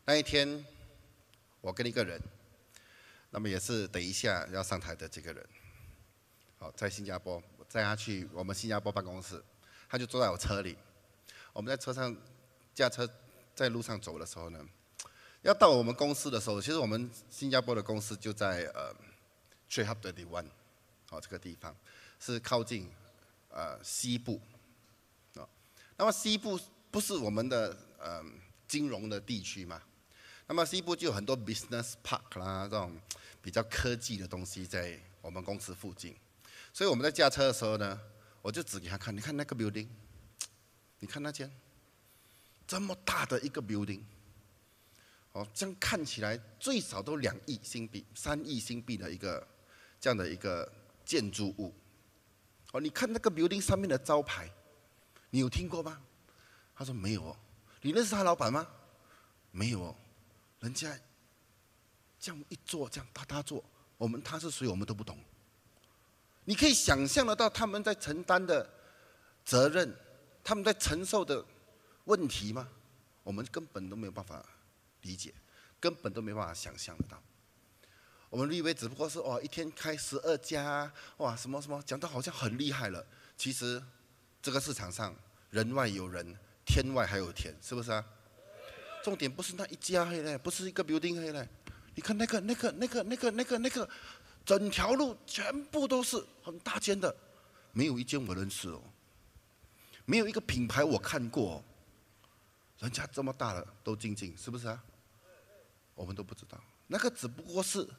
那一天，我跟一个人，那么也是等一下要上台的这个人，好，在新加坡，我载他去我们新加坡办公室，他就坐在我车里，我们在车上驾车在路上走的时候呢，要到我们公司的时候，其实我们新加坡的公司就在Trade Hub 21，这个地方是靠近西部，那么西部不是我们的金融的地区嘛？那么西部就有很多 business park 啦，这种比较科技的东西在我们公司附近。所以我们在驾车的时候呢，我就指给他看，你看那个 building， 你看那间这么大的一个 building， 这样看起来最少都2亿新币、3亿新币的一个这样的一个建筑物。你看那个 building 上面的招牌，你有听过吗？他说没有哦。你认识他老板吗？没有哦。人家这样一做，这样他做，他是谁我们都不懂。你可以想象得到他们在承担的责任，他们在承受的问题吗？我们根本都没有办法理解，根本都没办法想象得到。我们以为只不过是一天开12家，什么什么，讲到好像很厉害了。其实这个市场上人外有人，天外还有天，是不是啊？重点不是那一家黑嘞，不是一个 building 黑嘞。你看那个，整条路全部都是很大间的，没有一间我认识哦，没有一个品牌我看过哦。人家这么大了都进，是不是啊？我们都不知道，那个只不过是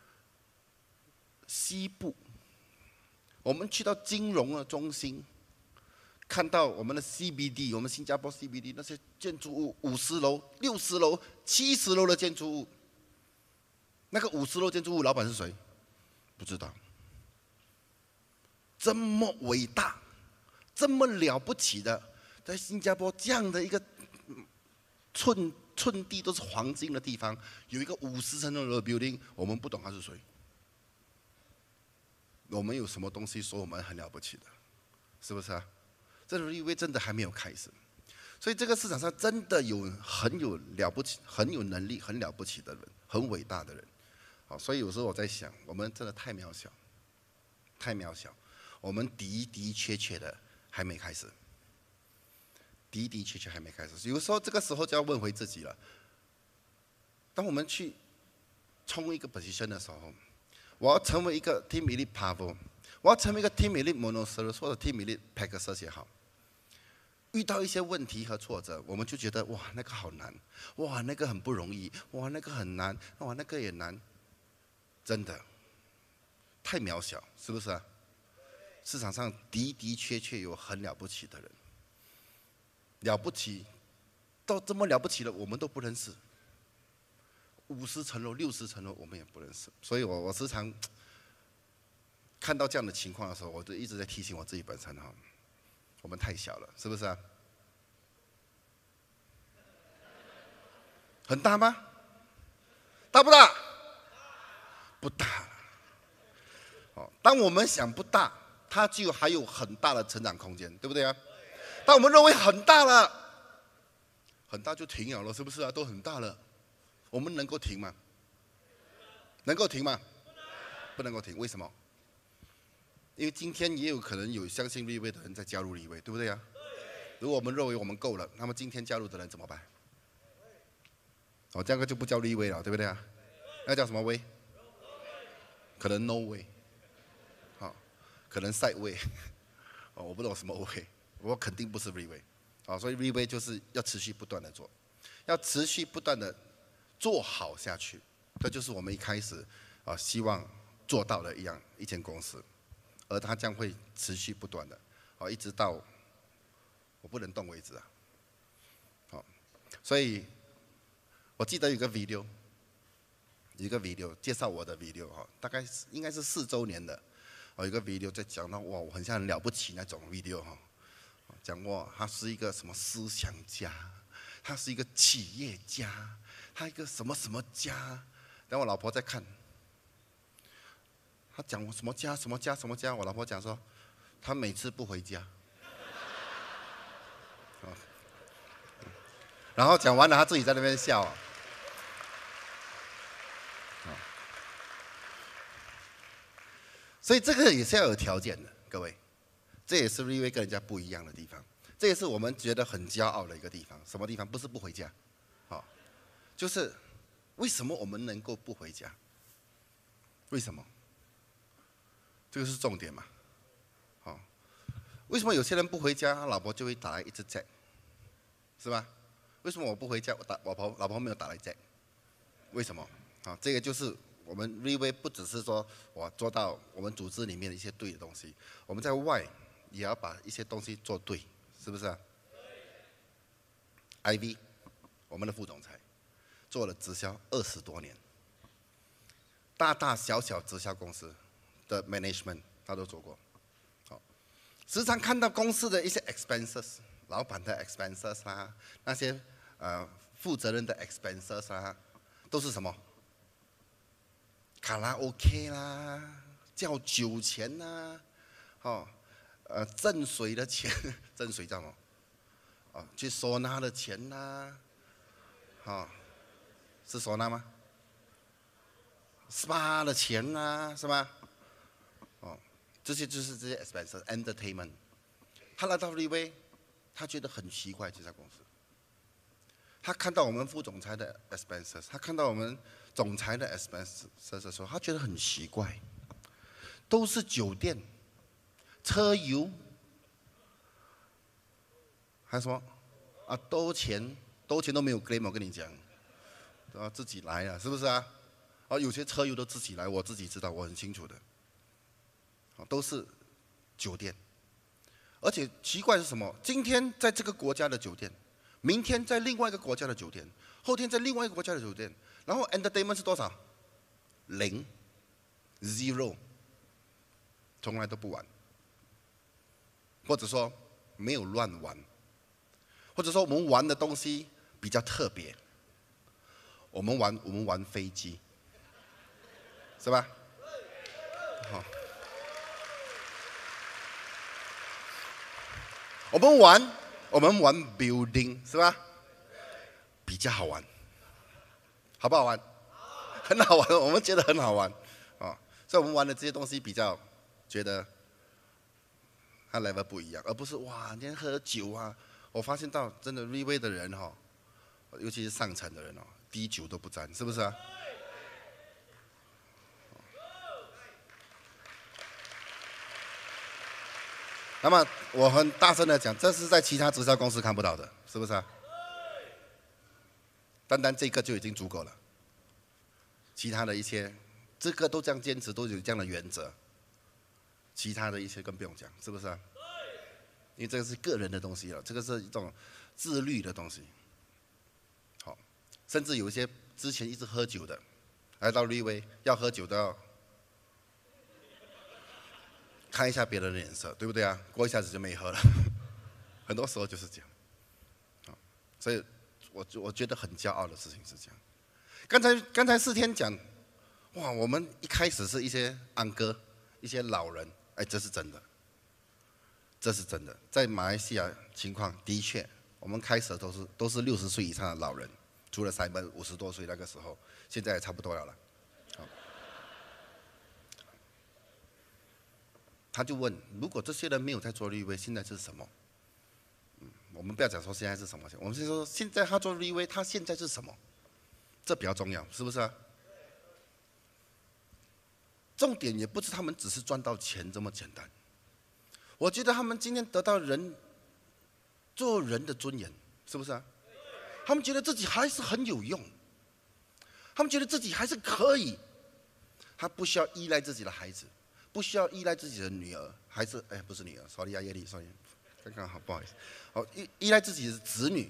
西部。我们去到金融的中心，看到我们的 CBD， 我们新加坡 CBD 那些建筑物，50楼、60楼、70楼的建筑物，那个50楼建筑物老板是谁？不知道。这么伟大、这么了不起的，在新加坡这样的一个寸地都是黄金的地方，有一个50层楼的 building， 我们不懂他是谁。我们有什么东西说我们很了不起的？是不是啊？这个因为真的还没有开始，所以这个市场上真的很有了不起、很有能力、很了不起的人，很伟大的人。所以有时候我在想，我们真的太渺小，太渺小。我们的确的还没开始，的确还没开始。有时候这个时候就要问回自己了。当我们去冲一个 position 的时候，我要成为一个 team elite Pavo， 我要成为一个 team elite Monoceros 或者 team elite Pegasus 也好。遇到一些问题和挫折，我们就觉得哇，那个好难，哇，那个很不容易，哇，那个很难，哇，那个也难，真的太渺小，是不是啊？市场上的确有很了不起的人，了不起到这么了不起了，我们都不认识。50层楼、60层楼，我们也不认识。所以我时常看到这样的情况的时候，我就一直在提醒我自己本身哈，我们太小了，是不是啊？很大吗？大不大？不大。当我们想不大，它就还有很大的成长空间，对不对啊？当我们认为很大了，很大就停了，是不是啊？都很大了，我们能够停吗？能够停吗？不能够停，为什么？因为今天也有可能有相信立位的人在加入立位，对不对啊？如果我们认为我们够了，那么今天加入的人怎么办？这样就不叫立位了，对不对啊？那叫什么位？可能 no way， 可能 side way， 我不知道什么位，我肯定不是 立位，所以立位就是要持续不断的做，要持续不断的做好下去，这就是我们一开始希望做到的一间公司，而它将会持续不断的，一直到我不能动为止啊。所以我记得有个 video， 介绍我的 video 大概应该是4周年的，有一个 video 在讲到哇，我很像很了不起那种 video 讲哇，他是一个什么思想家，他是一个企业家，他一个什么什么家。然后我老婆在看，他讲我什么家什么家什么家，我老婆讲说，他每次不回家。然后讲完了，他自己在那边笑。 所以这个也是要有条件的，各位。这也是 Riway 跟人家不一样的地方，这也是我们觉得很骄傲的一个地方。什么地方？不是不回家，好，就是为什么我们能够不回家？为什么？这个是重点嘛？好，为什么有些人不回家，他老婆就会打来一直在，是吧？为什么我不回家，老婆没有打来在？为什么？啊，这个就是我们 Riway 不只是说我做到我们组织里面的一些对的东西，我们在外也要把一些东西做对，是不是啊 ？IV， 我们的副总裁做了直销20多年，大大小小直销公司的 management 他都做过。好，时常看到公司的一些 expenses， 老板的 expenses 啦，那些负责人的 expenses 啦，都是什么？卡拉 OK 啦，叫酒钱啦，哦。赠水的钱，赠水叫什么？去唢呐的钱呐，是唢呐吗？SPA 的钱呐，是吧？这些就是这些 expenses entertainment。他来到 Riway， 他觉得很奇怪，这家公司。他看到我们副总裁的 expenses， 他看到我们总裁的 expenses 的时候，他觉得很奇怪，都是酒店。车油，还有什么啊？多钱都没有 claim， 我跟你讲，自己来啊，是不是啊？有些车油都自己来，我自己知道，我很清楚的。都是酒店，而且奇怪是什么？今天在这个国家的酒店，明天在另外一个国家的酒店，后天在另外一个国家的酒店，然后 entertainment 是多少？0 ，0， 从来都不玩。或者说没有乱玩，或者说我们玩的东西比较特别。我们玩飞机，是吧？好，我们玩 building， 是吧？比较好玩，好不好玩？很好玩，我们觉得很好玩啊，所以我们玩的这些东西比较觉得。他 level 不一样，而不是哇，今天喝酒啊！我发现到真的 Riway 的人哈，尤其是上层的人哦，滴酒都不沾，是不是啊？那么我很大声的讲，这是在其他直销公司看不到的，是不是啊？单单这个就已经足够了，其他的一些，这个都这样坚持，都有这样的原则。其他的一些更不用讲，是不是啊？因为这个是个人的东西了，这个是一种自律的东西。好，甚至有一些之前一直喝酒的，来到 Riway 要喝酒都要看一下别人的脸色，对不对啊？过一下子就没喝了，很多时候就是这样。所以我觉得很骄傲的事情是这样。刚才4天讲，哇，我们一开始是一些安哥，一些老人。这是真的，这是真的。在马来西亚情况的确，我们开始都是60岁以上的老人，除了Simon50多岁那个时候，现在也差不多了。他就问：如果这些人没有在做Riway，现在是什么？我们不要讲说现在是什么，我们是说现在他做Riway，他现在是什么？这比较重要，是不是啊？重点也不是他们只是赚到钱这么简单，我觉得他们今天得到做人的尊严，是不是啊？他们觉得自己还是很有用，他们觉得自己还是可以，他不需要依赖自己的孩子，不需要依赖自己的女儿，还是不是女儿 ，sorry 啊，叶丽 ，sorry， 刚刚好，不好意思，依赖自己的子女，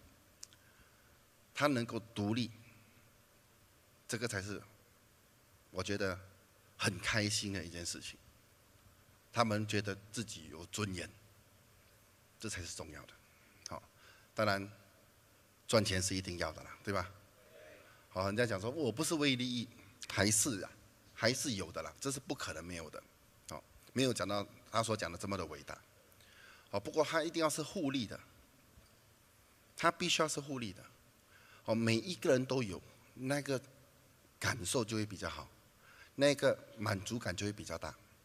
他能够独立，这个才是我觉得很开心的一件事情。他们觉得自己有尊严，这才是重要的。好，当然赚钱是一定要的啦，对吧？好，人家讲说我不是为利益，还是有的啦，这是不可能没有的。好，没有讲到他所讲的这么的伟大。好，不过他一定要是互利的，他必须要是互利的。好，每一个人都有那个感受就会比较好，那个满足感就会比较大。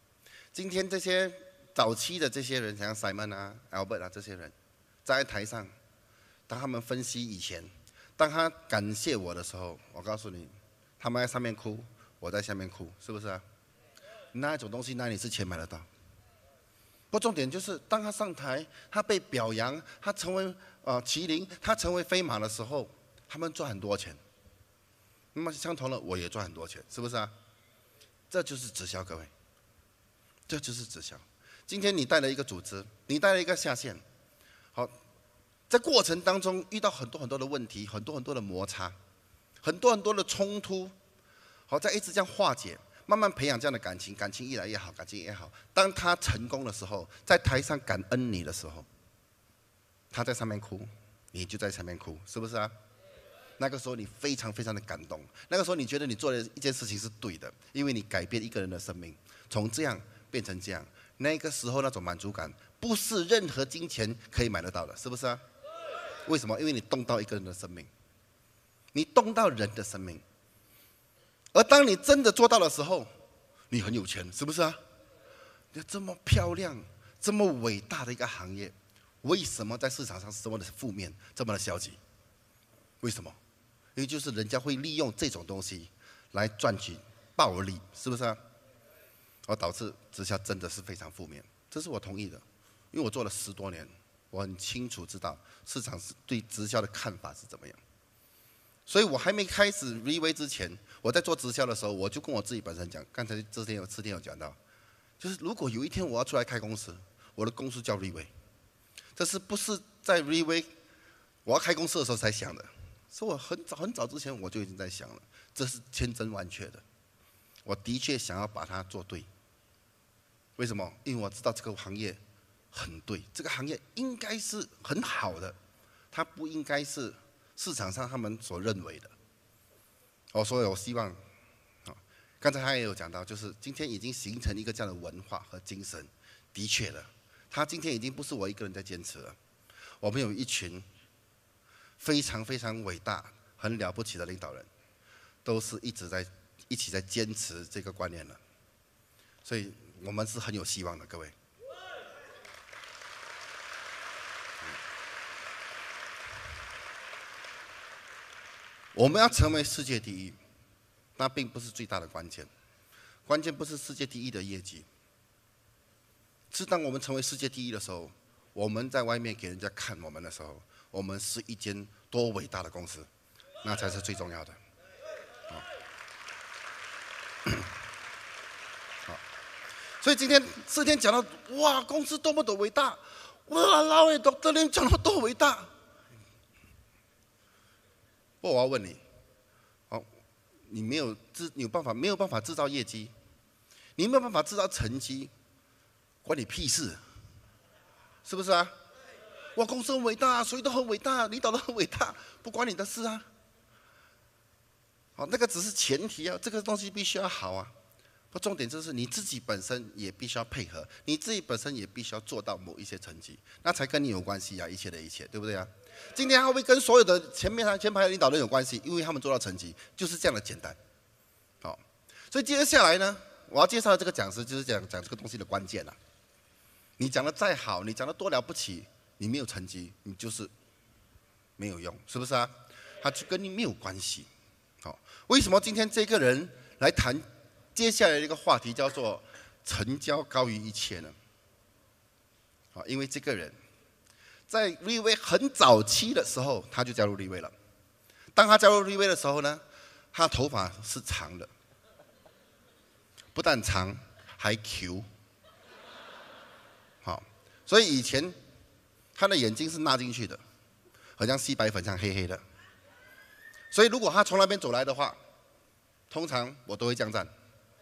今天这些早期的这些人，像 Simon 啊、Albert 啊这些人，站在台上，当他们分析以前，当他感谢我的时候，我告诉你，他们在上面哭，我在下面哭，是不是啊？那一种东西哪里是钱买得到？不过重点就是，当他上台，他被表扬，他成为麒麟，他成为飞马的时候，他们赚很多钱。那么相同的，我也赚很多钱，是不是啊？这就是直销，各位，这就是直销。今天你带了一个组织，你带了一个下线，好，在过程当中遇到很多很多的问题，很多很多的摩擦，很多很多的冲突，好，在一直这样化解，慢慢培养这样的感情，感情越来越好，感情越好。当他成功的时候，在台上感恩你的时候，他在上面哭，你就在下面哭，是不是啊？那个时候你非常非常的感动，那个时候你觉得你做的一件事情是对的，因为你改变一个人的生命，从这样变成这样，那个时候那种满足感，不是任何金钱可以买得到的，是不是啊？为什么？因为你动到一个人的生命，你动到人的生命，而当你真的做到的时候，你很有钱，是不是啊？你这么漂亮、这么伟大的一个行业，为什么在市场上是这么的负面、这么的消极？为什么？因为就是人家会利用这种东西来赚取暴利，是不是啊？而导致直销真的是非常负面，这是我同意的，因为我做了10多年，我很清楚知道市场对直销的看法是怎么样。所以我还没开始 Reway 之前，我在做直销的时候，我就跟我自己本身讲，刚才之前有讲到，就是如果有一天我要出来开公司，我的公司叫 Reway， 这是不是在 Reway 我要开公司的时候才想的？是我很早之前我就已经在想了，这是千真万确的。我的确想要把它做对。为什么？因为我知道这个行业很对，这个行业应该是很好的，它不应该是市场上他们所认为的。所以我希望，刚才他也有讲到，就是今天已经形成一个这样的文化和精神。的确的，他今天已经不是我一个人在坚持了，我们有一群非常非常伟大、很了不起的领导人，都是一起在坚持这个观念了，所以我们是很有希望的，各位。我们要成为世界第一，那并不是最大的关键，关键不是世界第一的业绩，是当我们成为世界第一的时候，我们在外面给人家看我们的时候，我们是一间多伟大的公司，那才是最重要的。好，所以今天4天讲到，哇，公司多么的伟大，哇，老伟Dr. Lim讲那么多伟大。不过我要问你，你没有办法制造业绩，你没有办法制造成绩，关你屁事，是不是啊？哇，公司很伟大，谁都很伟大，领导都很伟大，不关你的事啊。好，那个只是前提啊，这个东西必须要好啊。不，重点就是你自己本身也必须要配合，你自己本身也必须要做到某一些成绩，那才跟你有关系啊，一切的一切，对不对啊？今天他会跟所有的前排的领导人有关系，因为他们做到成绩，就是这样的简单。好，所以接下来呢，我要介绍的这个讲师就是讲这个东西的关键了。你讲的再好，你讲的多了不起，你没有成绩，你就是没有用，是不是啊？他就跟你没有关系。好，为什么今天这个人来谈接下来的一个话题叫做成交高于一切呢？好，因为这个人在 Reway 很早期的时候，他就加入 Reway 了。当他加入 Reway 的时候呢，他头发是长的，不但长，还 Q。好，所以以前他的眼睛是纳进去的，好像吸白粉像黑黑的。所以如果他从那边走来的话，通常我都会这样站，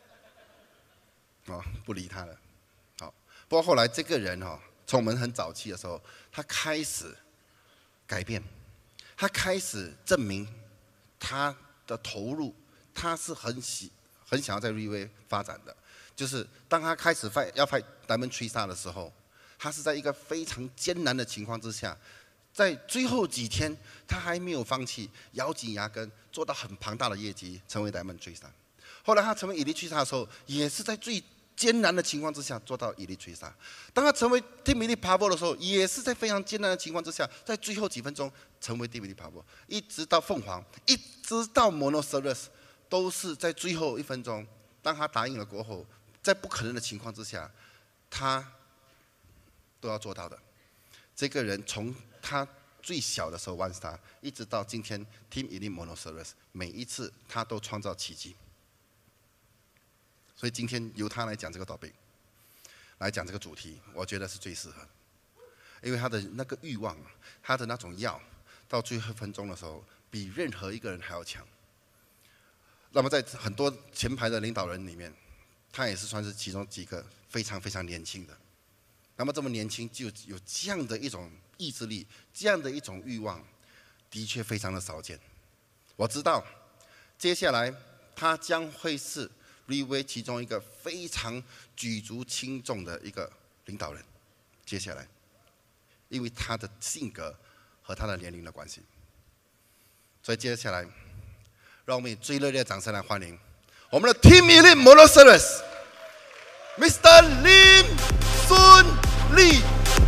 不理他了。好，不过后来这个人从我们很早期的时候，他开始改变，他开始证明他的投入，他是很想要在 Reway 发展的。就是当他开始要fight Diamond Tree Star 的时候，他是在一个非常艰难的情况之下，在最后几天他还没有放弃，咬紧牙根做到很庞大的业绩，成为Diamond Tree Star。后来他成为Elite Tree Star的时候，也是在最艰难的情况之下做到一力追杀。当他成为 Team Elite Power 的时候，也是在非常艰难的情况之下，在最后几分钟成为 Team Elite Power， 一直到凤凰，一直到 Monoceros， 都是在最后1分钟，当他答应了过后，在不可能的情况之下，他都要做到的。这个人从他最小的时候1 star， 一直到今天 Team Elite Monoceros， 每一次他都创造奇迹。所以今天由他来讲这个 topic， 来讲这个主题，我觉得是最适合，因为他的那个欲望，他的那种要，到最后1分钟的时候，比任何一个人还要强。那么在很多前排的领导人里面，他也是算是其中几个非常非常年轻的。那么这么年轻就有这样的一种意志力，这样的一种欲望，的确非常的少见。我知道，接下来他将会是 Relay 其中一个非常举足轻重的一个领导人。接下来，因为他的性格和他的年龄的关系，所以接下来，让我们以最热烈的掌声来欢迎我们的 Team Elite Monoceros Mr. Lim Sun Lee。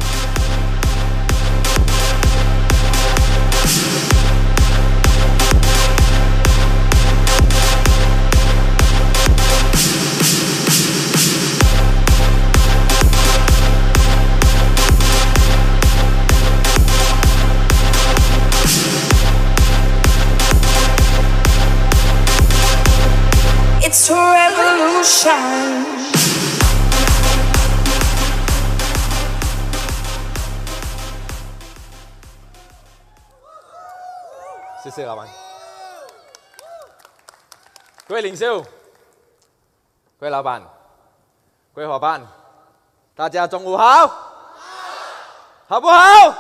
It's a revolution. 谢谢老板，各位领袖、各位老板、各位伙伴，大家中午好，好不好？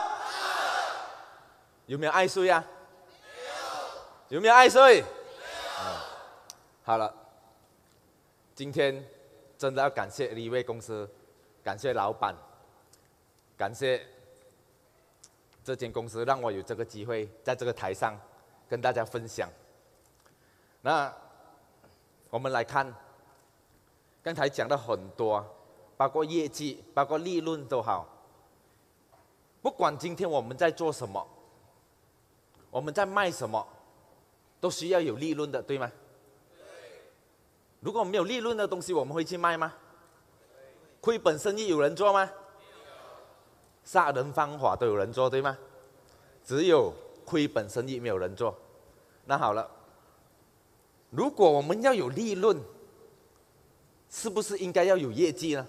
有没有爱睡啊？有没有爱睡？好了，今天真的要感谢Relay公司，感谢老板，感谢这间公司让我有这个机会在这个台上跟大家分享。那我们来看，刚才讲到很多，包括业绩，包括利润都好。不管今天我们在做什么，我们在卖什么，都需要有利润的，对吗？如果没有利润的东西，我们会去卖吗？亏本生意有人做吗？杀人放火都有人做，对吗？只有亏本生意没有人做。那好了，如果我们要有利润，是不是应该要有业绩呢？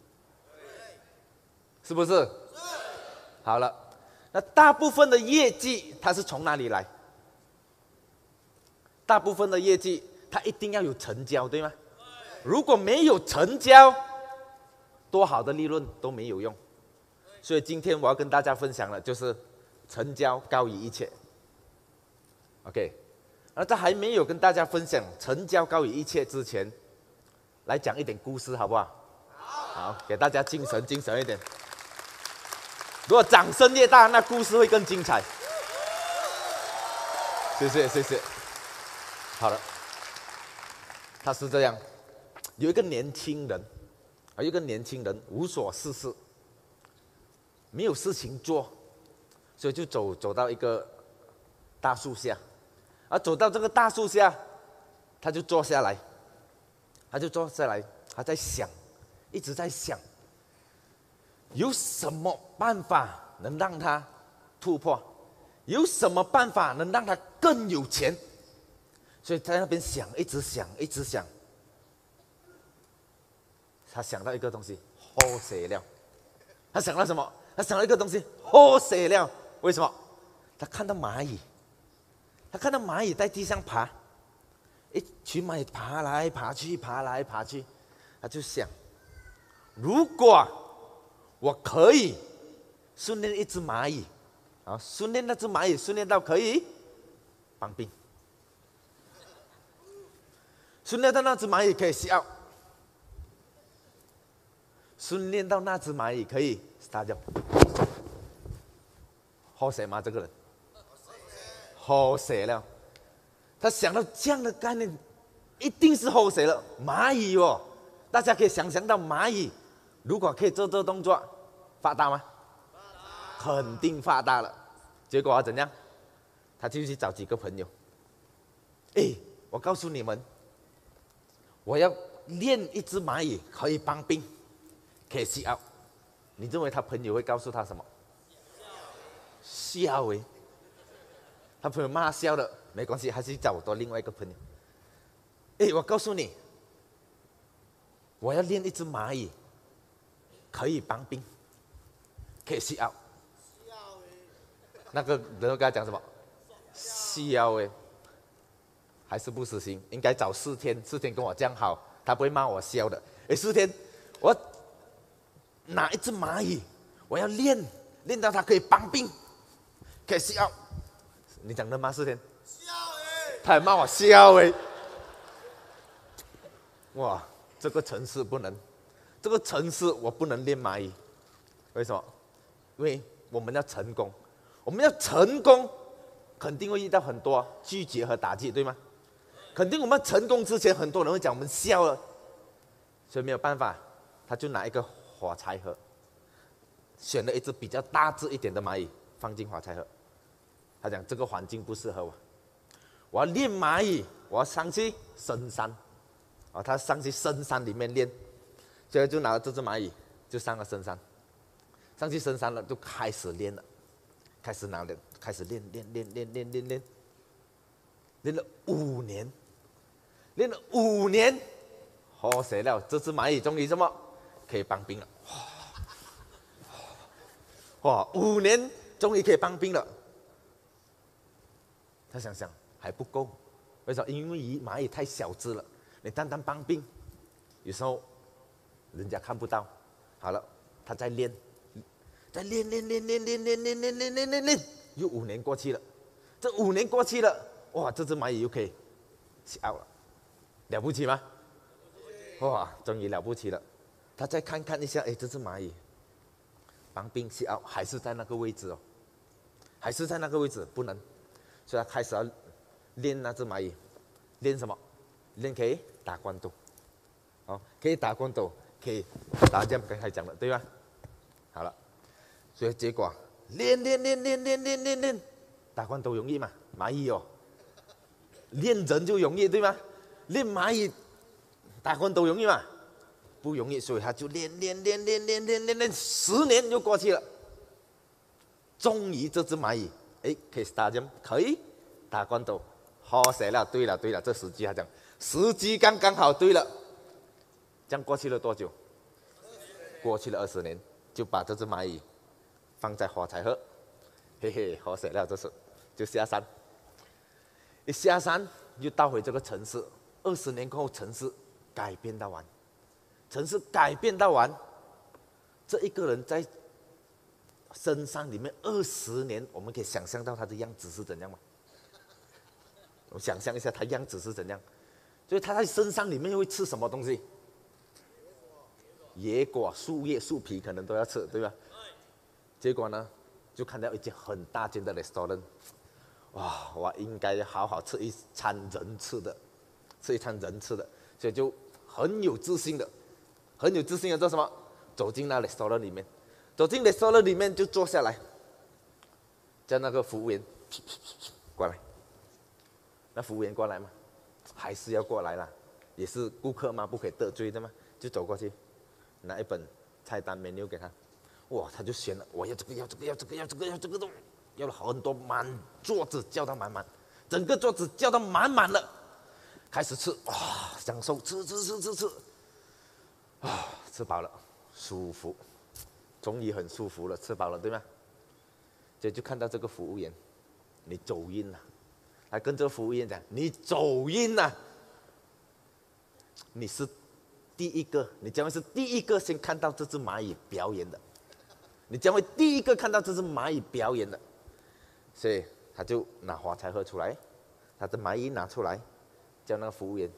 是不是？好了，那大部分的业绩它是从哪里来？大部分的业绩它一定要有成交，对吗？如果没有成交，多好的利润都没有用。所以今天我要跟大家分享的就是成交高于一切。OK， 那在还没有跟大家分享成交高于一切之前，来讲一点故事好不好？好，给大家精神一点。如果掌声越大，那故事会更精彩。谢谢。好了，他是这样，有一个年轻人无所事事，没有事情做，所以就走到一个大树下，走到这个大树下，他就坐下来，他在想，一直在想，有什么办法能让他突破？有什么办法能让他更有钱？所以在那边想，一直想。他想到一个东西，喝水料。他想到什么？他想到一个东西，喝水料。为什么？他看到蚂蚁在地上爬，一群蚂蚁爬来爬去，他就想，如果我可以训练一只蚂蚁，训练那只蚂蚁训练到可以当兵，训练到那只蚂蚁可以笑，训练到那只蚂蚁可以撒娇，喝水吗？这个人喝水了。他想到这样的概念，一定是喝水了。蚂蚁大家可以想象到蚂蚁如果可以做这动作，发达吗？肯定发达了。结果怎样？他就去找几个朋友。哎，我告诉你们，我要练一只蚂蚁可以帮兵，可以吸out。你认为他朋友会告诉他什么？笑诶！他朋友骂他笑了，没关系，还是找我多另外一个朋友。哎，我告诉你，我要练一只蚂蚁，可以帮兵，可以吸out。那个人跟他讲什么？笑诶！还是不实行，应该找4天，4天跟我讲好，他不会骂我笑的。哎，4天，我拿一只蚂蚁，我要练到它可以帮兵，可以笑。你讲的吗？4天，笑诶，他还骂我笑诶。哇，这个城市不能，这个城市我不能练蚂蚁，为什么？因为我们要成功，我们要成功，肯定会遇到很多拒绝和打击，对吗？肯定我们成功之前，很多人会讲我们笑了，所以没有办法，他就拿一个火柴盒，选了一只比较大只一点的蚂蚁放进火柴盒。他讲这个环境不适合我，我要练蚂蚁，我要上去深山，他上去深山里面练，所以就拿了这只蚂蚁就上了深山，上去深山了就开始练了，开始练，练了5年。练了5年，好死了！这只蚂蚁终于什么可以帮兵了？哇，5年终于可以帮兵了。他想想还不够，为什么？因为蚂蚁太小只了，你单单帮兵，有时候人家看不到。好了，他再练，又5年过去了。这5年过去了，哇，这只蚂蚁又可以起out了。了不起吗？哇，终于了不起了。他再看看一下，哎，这只蚂蚁帮兵吸out还是在那个位置哦，还是在那个位置，不能，所以他开始要练那只蚂蚁，练什么？练可以打关斗，可以打关斗，可以打这样刚才讲的，对吧？好了，所以结果练，打关斗容易嘛？蚂蚁哦，练人就容易，对吗？练蚂蚁打关斗容易吗？不容易，所以他就练，10年就过去了。终于这只蚂蚁，可以打这样，可以打关斗，好死了！对了，这时机他讲，时机刚刚好。对了，这样过去了多久？过去了20年，就把这只蚂蚁放在火柴盒，嘿嘿，好死了！这时就下山，一下山又到回这个城市。20年过后，城市改变到完，这一个人在深山里面20年，我们可以想象到他的样子是怎样吗？我想象一下，他样子是怎样？所以他在深山里面会吃什么东西？野果、树叶、树皮可能都要吃，对吧？结果呢，就看到一间很大间的 restaurant， 哇，我应该要好好吃一餐人吃的。所以就很有自信的做什么？走进那 restaurant 里面，就坐下来，叫那个服务员过来。那服务员过来嘛，还是要过来啦，也是顾客嘛，不可以得罪的嘛，就走过去，拿一本菜单 menu 给他。哇，他就选了，我要这个，要了很多，满桌子叫到满，整个桌子叫到满了。开始吃，哇，享受吃，吃饱了，舒服，终于很舒服了，吃饱了，对吗？所以就看到这个服务员，你走运了，还跟这个服务员讲，你走运了，你是第一个，你将会是第一个先看到这只蚂蚁表演的，所以他就拿火柴盒出来，他的蚂蚁拿出来。叫那个服务员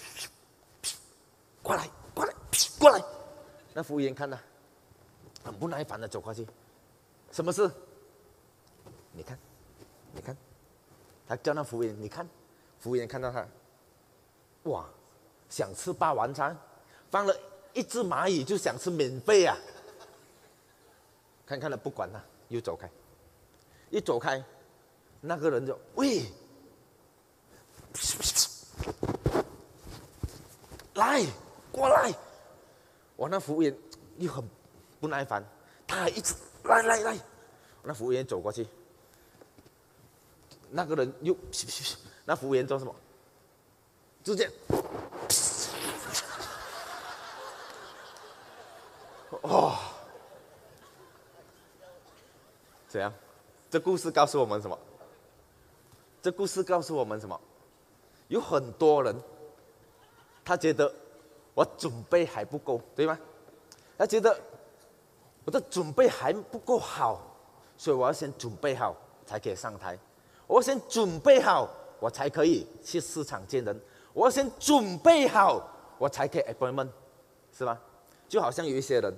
过来。那服务员看了，很不耐烦的走过去，什么事？你看，他叫那服务员，你看，服务员看到他，哇，想吃霸王餐， 放了一只蚂蚁就想吃免费啊！看了不管了，又走开。一走开，那个人就喂，来过来。我那服务员又很不耐烦，他还一直来。那服务员走过去，那个人又那服务员做什么？直接哦，怎样？这故事告诉我们什么？这故事告诉我们什么？有很多人，他觉得我准备还不够，对吗？他觉得我的准备还不够好，所以我要先准备好才可以上台。我要先准备好，我才可以去市场见人。我要先准备好，我才可以 appointment， 是吧？就好像有一些人，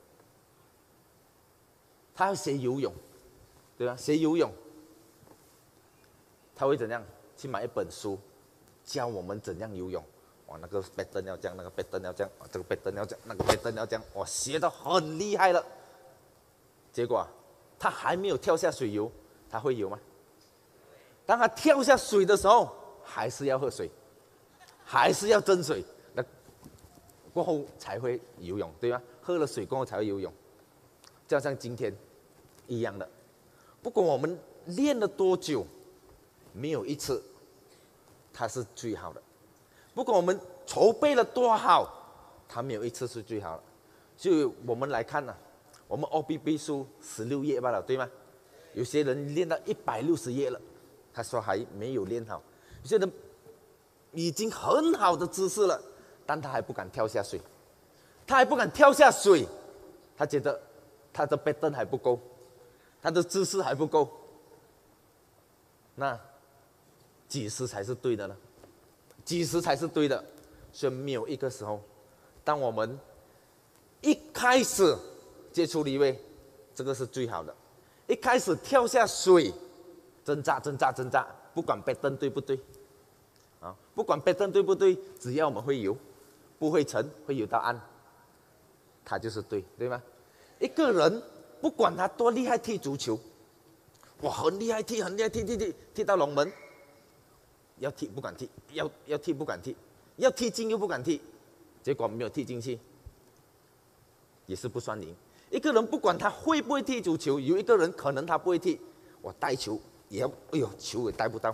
他要学游泳，对吧？学游泳，他会怎样？去买一本书，教我们怎样游泳。哇，那个背灯要这样，那个背灯要这样，这个背灯要这样，那个背灯要这样，哇，学得很厉害了。结果他还没有跳下水游，他会游吗？当他跳下水的时候，还是要喝水，还是要斟水，那过后才会游泳，对吗？喝了水过后才会游泳，就好像今天一样的。不管我们练了多久，没有一次它是最好的。不管我们筹备了多好，它没有一次是最好的。就我们来看呢，我们 OBB 书16页罢了，对吗？有些人练到160页了，他说还没有练好。有些人已经很好的姿势了，但他还不敢跳下水，他还不敢跳下水，他觉得他的背灯还不够，他的姿势还不够。那几时才是对的呢？几时才是对的？所以没有一个时候，当我们一开始接触离位，这个是最好的。一开始跳下水，挣扎，不管背灯对不对，啊，不管背灯对不对，只要我们会游，不会沉，会游到岸，他就是对，对吗？一个人不管他多厉害踢足球，哇，很厉害踢到龙门，要踢不敢踢，要踢不敢踢，要踢进又不敢踢，结果没有踢进去，也是不算赢。一个人不管他会不会踢足球，有一个人可能他不会踢，我带球也要，哎呦，球也带不到，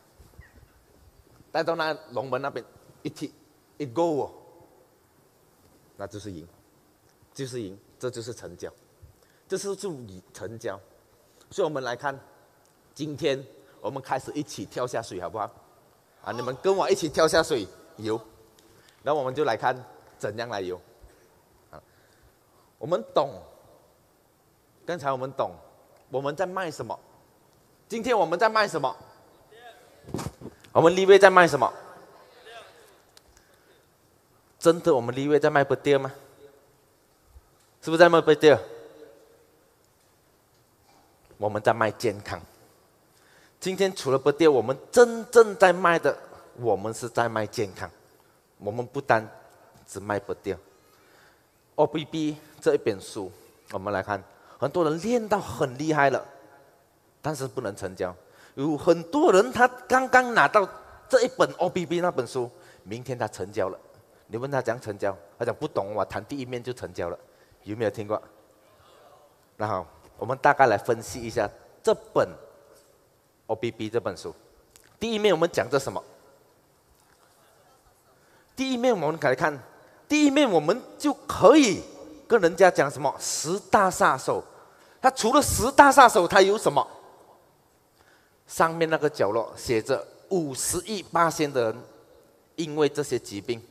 带到那龙门那边一踢一 go 哦，那就是赢，就是赢，这就是成交，这是成交。所以我们来看，今天我们开始一起跳下水，好不好？啊，你们跟我一起跳下水游，然后我们就来看怎样来游。啊，我们懂，刚才我们懂我们在卖什么。今天我们在卖什么？我们立位在卖什么？真的，我们立位在卖不掉吗？是不是在卖不掉？我们在卖健康。今天除了不掉，我们真正在卖的，我们是在卖健康。我们不单只卖不掉。OBB 这一本书，我们来看，很多人练到很厉害了，但是不能成交。有很多人他刚刚拿到这一本 OBB 那本书，明天他成交了。你问他怎样成交，他讲不懂，我谈第一面就成交了。有没有听过？然后我们大概来分析一下这本 OBB 这本书。第一面我们讲这什么？第一面我们来看，第一面我们就可以跟人家讲什么10大杀手。他除了10大杀手，他有什么？上面那个角落写着51%的人因为这些疾病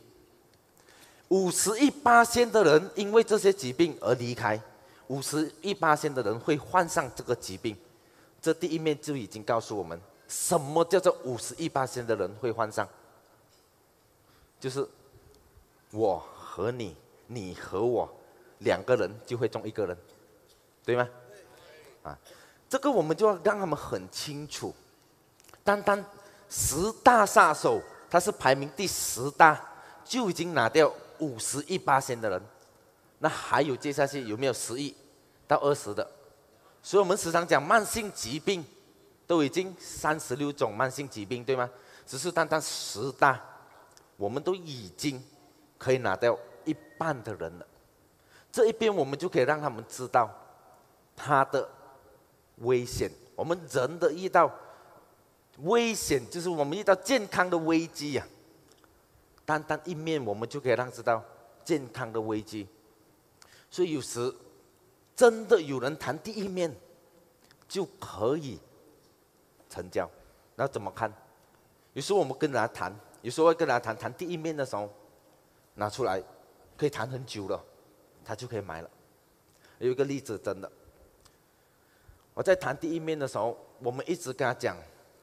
，51%的人因为这些疾病而离开，51%的人会患上这个疾病。这第一面就已经告诉我们，什么叫做51%的人会患上？就是我和你，你和我2个人就会中1个人，对吗？啊，这个我们就要让他们很清楚。单10大杀手，他是排名第10大，就已经拿掉 51%的人，那还有接下去有没有11到20的？所以我们时常讲慢性疾病，都已经36种慢性疾病，对吗？只是单单10大，我们都已经可以拿掉一半的人了。这一边我们就可以让他们知道他的危险。我们人的遇到危险，就是我们遇到健康的危机呀。单单一面，我们就可以让知道健康的危机。所以有时真的有人谈第一面，就可以成交。那怎么看？有时候我们跟人家谈，有时候会跟人家谈第一面的时候，拿出来可以谈很久了，他就可以买了。有一个例子，真的，我在谈第一面的时候，我们一直跟他讲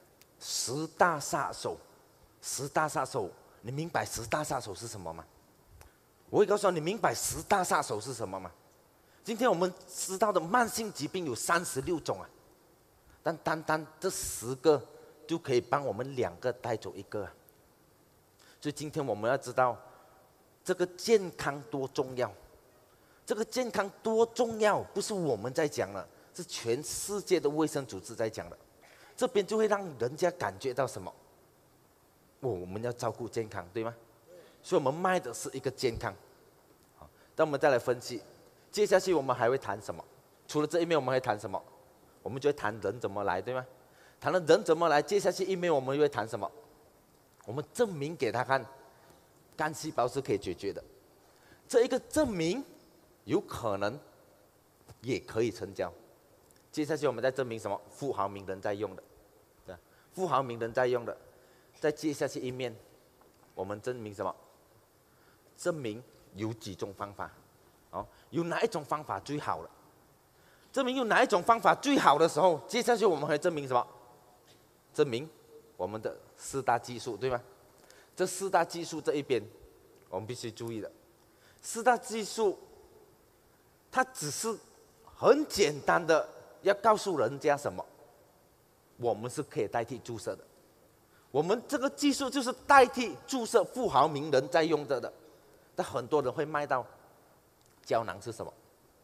10大杀手，10大杀手。你明白10大杀手是什么吗？我会告诉你，明白10大杀手是什么吗？今天我们知道的慢性疾病有36种啊，但单单这10个就可以帮我们2个带走1个啊。所以今天我们要知道，这个健康多重要，这个健康多重要，不是我们在讲了，是全世界的卫生组织在讲的。这边就会让人家感觉到什么？我们要照顾健康，对吗？所以我们卖的是一个健康。好，那我们再来分析，接下去我们还会谈什么？除了这一面，我们会谈什么？我们就会谈人怎么来，对吗？谈了人怎么来，接下去一面我们又会谈什么？我们证明给他看，干细胞是可以解决的。这一个证明，有可能也可以成交。接下去我们再证明什么？富豪名人在用的，对吧？富豪名人在用的。再接下去一面，我们证明什么？证明有几种方法，有哪一种方法最好了？证明有哪一种方法最好的时候，接下去我们会证明什么？证明我们的4大技术，对吗？这4大技术这一边，我们必须注意的。4大技术，它只是很简单的要告诉人家什么？我们是可以代替注射的。我们这个技术就是代替注射富豪名人在用的，但很多人会卖到胶囊是什么？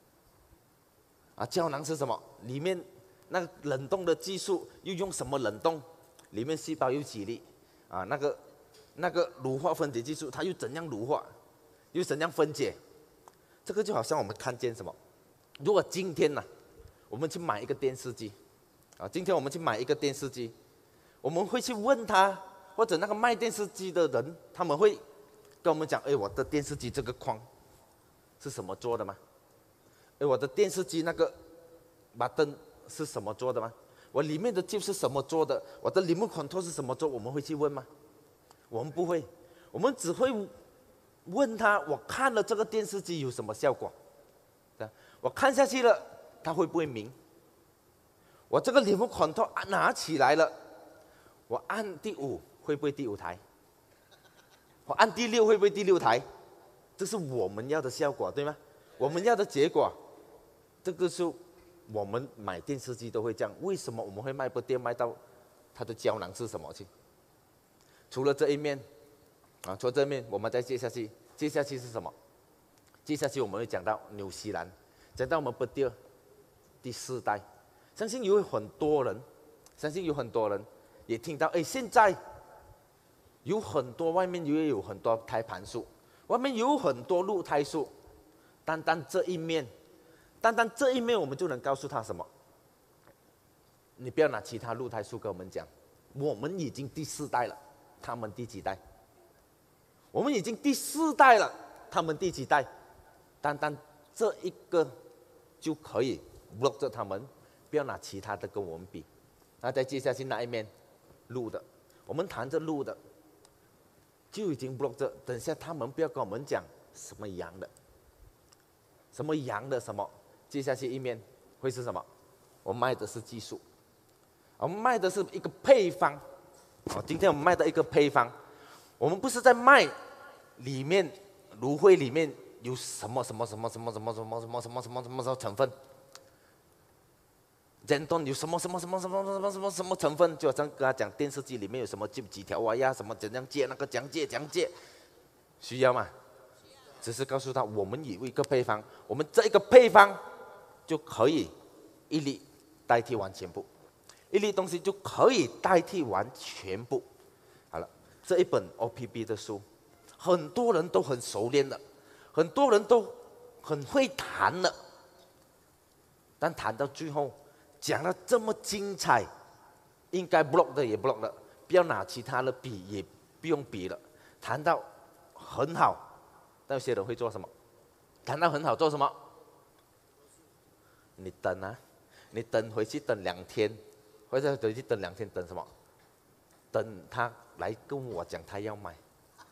胶囊是什么？里面那个冷冻的技术又用什么冷冻？里面细胞有几粒？那个乳化分解技术，它又怎样乳化？又怎样分解？这个就好像我们看见什么？如果今天我们去买一个电视机，今天我们去买一个电视机。我们会去问他，或者那个卖电视机的人，他们会跟我们讲：我的电视机这个框是什么做的吗？我的电视机那个button是什么做的吗？我里面的就是什么做的？我的remote control是什么做？我们会去问吗？我们不会，我们只会问他：我看了这个电视机有什么效果？我看下去了，他会不会明？我这个remote control拿起来了。我按第5会不会第5台？我按第6会不会第6台？这是我们要的效果，对吗？我们要的结果，这个是我们买电视机都会这样。为什么我们会卖不掉，卖到它的胶囊是什么去？除了这一面，除了这一面，我们再接下去，接下去是什么？接下去我们会讲到纽西兰，讲到我们不掉第4代，相信有很多人也听到，现在有很多外面也有很多胎盘素，外面有很多鹿胎素，单单这一面，我们就能告诉他什么？你不要拿其他鹿胎素跟我们讲，我们已经第4代了，他们第几代？我们已经第4代了，他们第几代？单单这一个就可以 block 着他们，不要拿其他的跟我们比。那再接下去那一面？鹿的，我们谈着鹿的，就已经 block 着。等下他们不要跟我们讲什么羊的，什么羊的什么，接下去一面会是什么？我们卖的是技术，我们卖的是一个配方。今天我们卖的一个配方，我们不是在卖里面芦荟里面有什么什么什么什么什么什么什么什么什么什么成分。简单有什么成分，就好像跟他讲电视机里面有什么几条啊呀，什么怎样接那个讲解，需要吗？ 只是告诉他，我们有一个配方，我们这一个配方就可以一粒代替完全部，一粒东西就可以代替完全部。好了，这一本 OPB 的书，很多人都很熟练的，很多人都很会谈了，但谈到最后讲得这么精彩，应该 block 的也 block 了，不要拿其他的比也不用比了，谈到很好。但有些人会做什么？谈到很好做什么？你等啊，你等回去等2天，或者回去等2天，等什么？等他来跟我讲他要买。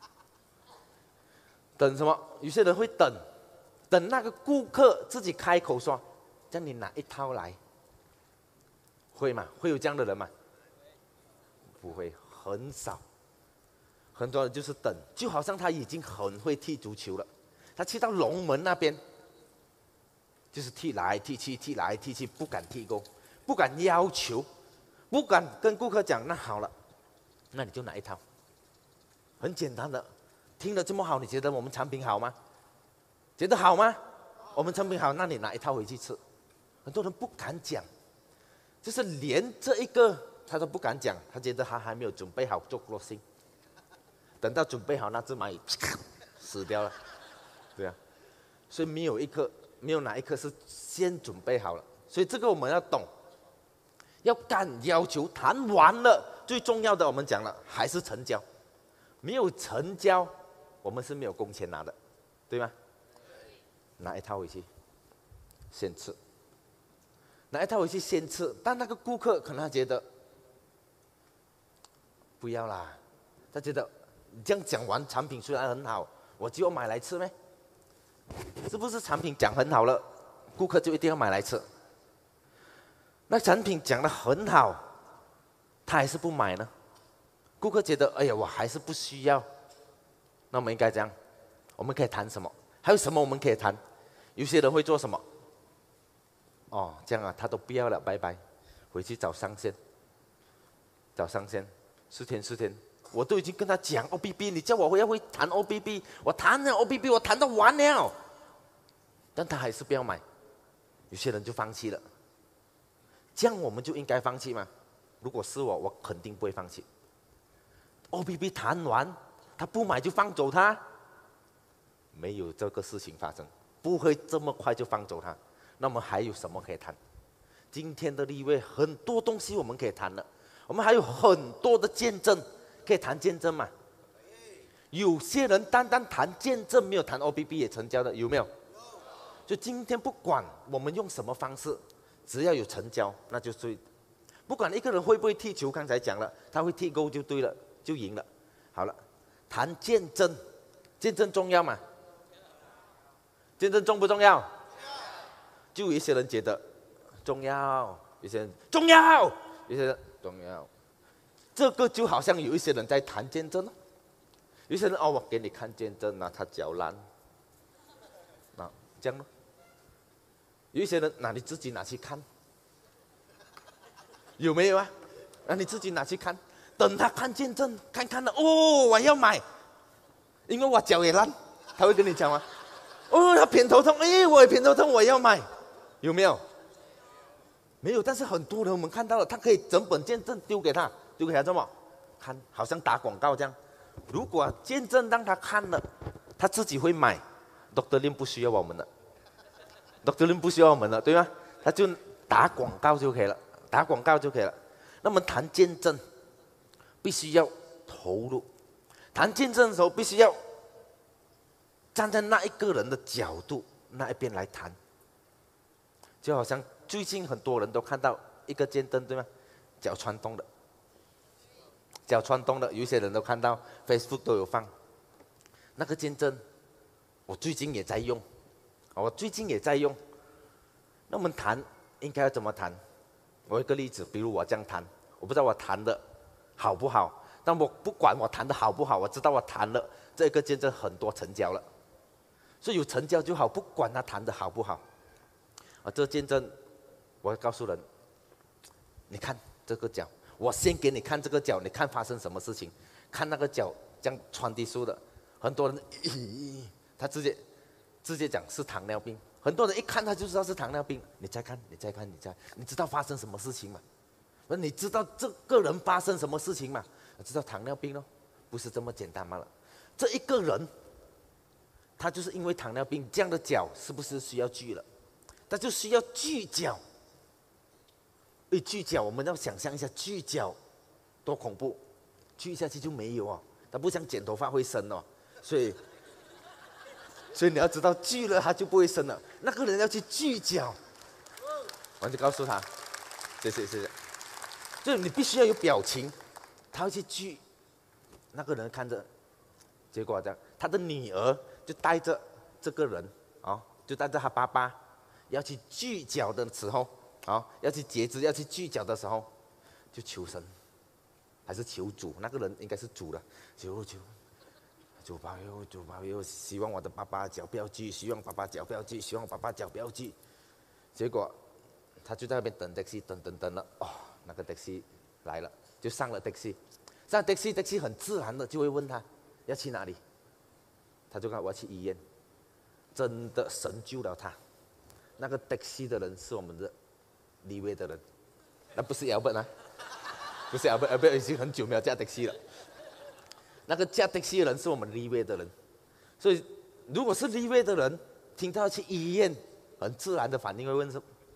等什么？有些人会等那个顾客自己开口说，叫你拿一套来。会吗？会有这样的人吗？不会，很少。很多人就是等，就好像他已经很会踢足球了，他去到龙门那边，就是踢来踢去，踢来踢去，不敢踢够，不敢要求，不敢跟顾客讲，那好了，那你就拿一套，很简单的，听得这么好，你觉得我们产品好吗？觉得好吗？我们产品好，那你拿一套回去吃。很多人不敢讲，就是连这一个他都不敢讲，他觉得他还没有准备好做 closing。等到准备好那只蚂蚁死掉了，对啊，所以没有哪一刻是先准备好了，所以这个我们要懂，要敢要求，谈完了，最重要的我们讲了还是成交，没有成交，我们是没有工钱拿的，对吗？拿一套回去，先吃，拿一套回去先吃，但那个顾客可能他觉得不要啦，他觉得。你这样讲完，产品虽然很好，我就要买来吃咩？是不是产品讲很好了，顾客就一定要买来吃？那产品讲得很好，他还是不买呢？顾客觉得，哎呀，我还是不需要。那我们应该这样，我们可以谈什么？还有什么我们可以谈？有些人会做什么？哦，这样啊，他都不要了，拜拜，回去找上线，4天。我都已经跟他讲 OBB， 你叫我要会谈 OBB， 我谈了 OBB， 我谈到完了，但他还是不要买，有些人就放弃了。这样我们就应该放弃吗？如果是我，我肯定不会放弃。OBB 谈完，他不买就放走他，没有这个事情发生，不会这么快就放走他。那么还有什么可以谈？今天的立位很多东西我们可以谈了，我们还有很多的见证。可以谈见证吗？有些人单单谈见证，没有谈 OBB 也成交的，有没有？就今天不管我们用什么方式，只要有成交，那就对。不管一个人会不会踢球，刚才讲了，他会踢够就对了，就赢了。好了，谈见证，见证重要吗？见证重不重要？就有一些人觉得重要，有些人重要，有些人重要。这个就好像有一些人在谈见证，有些人哦，我给你看见证啊，他脚烂，那这样咯。有一些人，那你自己拿去看，有没有啊？那你自己拿去看，等他看见证，看看了，哦，我要买，因为我脚也烂，他会跟你讲吗？哦，他偏头痛，哎，我也偏头痛，我要买，有没有？没有，但是很多人我们看到了，他可以整本见证丢给他。丢给他这么看，好像打广告这样。如果见证让他看了，他自己会买。Dr. Lim 不需要我们的，Dr. Lim 不需要我们的，对吗？他就打广告就可以了，打广告就可以了。那么谈见证，必须要投入。谈见证的时候，必须要站在那一个人的角度那一边来谈。就好像最近很多人都看到一个见证，对吗？脚穿洞的。脚穿洞的，有些人都看到 ，Facebook 都有放。那个见证，我最近也在用，那我们谈应该要怎么谈？我一个例子，比如我这样谈，我不知道我谈的好不好，但我不管我谈的好不好，我知道我谈了这个见证很多成交了，所以有成交就好，不管他谈的好不好。这见证，我会告诉人，你看这个脚。我先给你看这个脚，你看发生什么事情？看那个脚这样穿地书的，很多人， 他直接讲是糖尿病。很多人一看他就知道是糖尿病。你再看，你知道发生什么事情吗？你知道这个人发生什么事情吗？知道糖尿病咯，不是这么简单吗了？这一个人，他就是因为糖尿病，这样的脚是不是需要锯了？他就需要锯脚。锯脚，我们要想象一下，锯脚多恐怖！锯下去就没有哦，它不像剪头发会生哦，所以你要知道，锯了它就不会生了。那个人要去锯脚，我就告诉他，谢谢，就是你必须要有表情，他要去锯，那个人看着，结果这样，他的女儿就带着这个人就带着他爸爸要去锯脚的时候。要去截肢，要去锯脚的时候，就求神，还是求主？那个人应该是主了，主保佑，希望我的爸爸脚不要锯，希望爸爸脚不要锯，希望爸爸脚不要锯。结果他就在那边等的士，等了，那个的士来了，就上了的士。上的士很自然的就会问他要去哪里，他就说我要去医院。真的神救了他。那个的士的人是我们的立位的人，那不是姚本啊，不是姚本已经很久没有驾的士了。那个驾的士的人是我们立位的人，所以如果是立位的人听到去医院，很自然的反应会问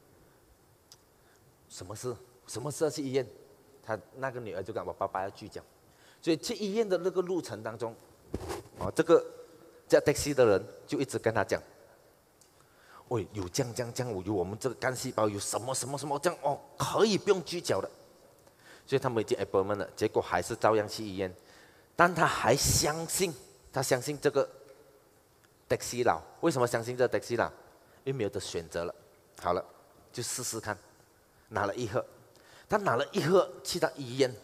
什么事要去医院？他那个女儿就讲我爸爸要锯脚，所以去医院的那个路程当中，这个驾的士的人就一直跟他讲。喂，有这样，有我们这个干细胞有什么这样可以不用锯脚的，所以他们已经 appointment 了，结果还是照样去医院，但他还相信这个的士佬，为什么相信这个的士佬？因为没有的选择了，好了，就试试看，拿了一盒，他拿了一盒去到医院，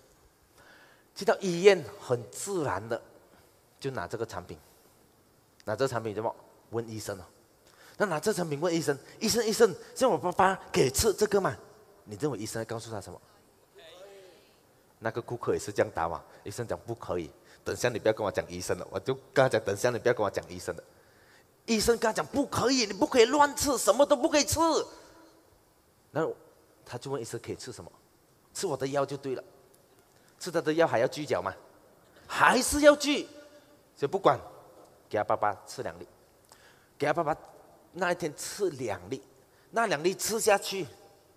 很自然的就拿这个产品，怎么问医生那拿这产品问医生，医生，像我爸爸可以吃这个吗？你认为医生会告诉他什么？那个顾客也是这样答嘛。医生讲不可以，等下你不要跟我讲医生了，我就跟他讲，等下你不要跟我讲医生了。医生跟他讲不可以，你不可以乱吃，什么都不可以吃。然后他就问医生可以吃什么？吃我的药就对了。吃他的药还要锯脚吗？还是要锯，所以不管，给他爸爸吃2粒，给他爸爸。那一天吃2粒，那2粒吃下去，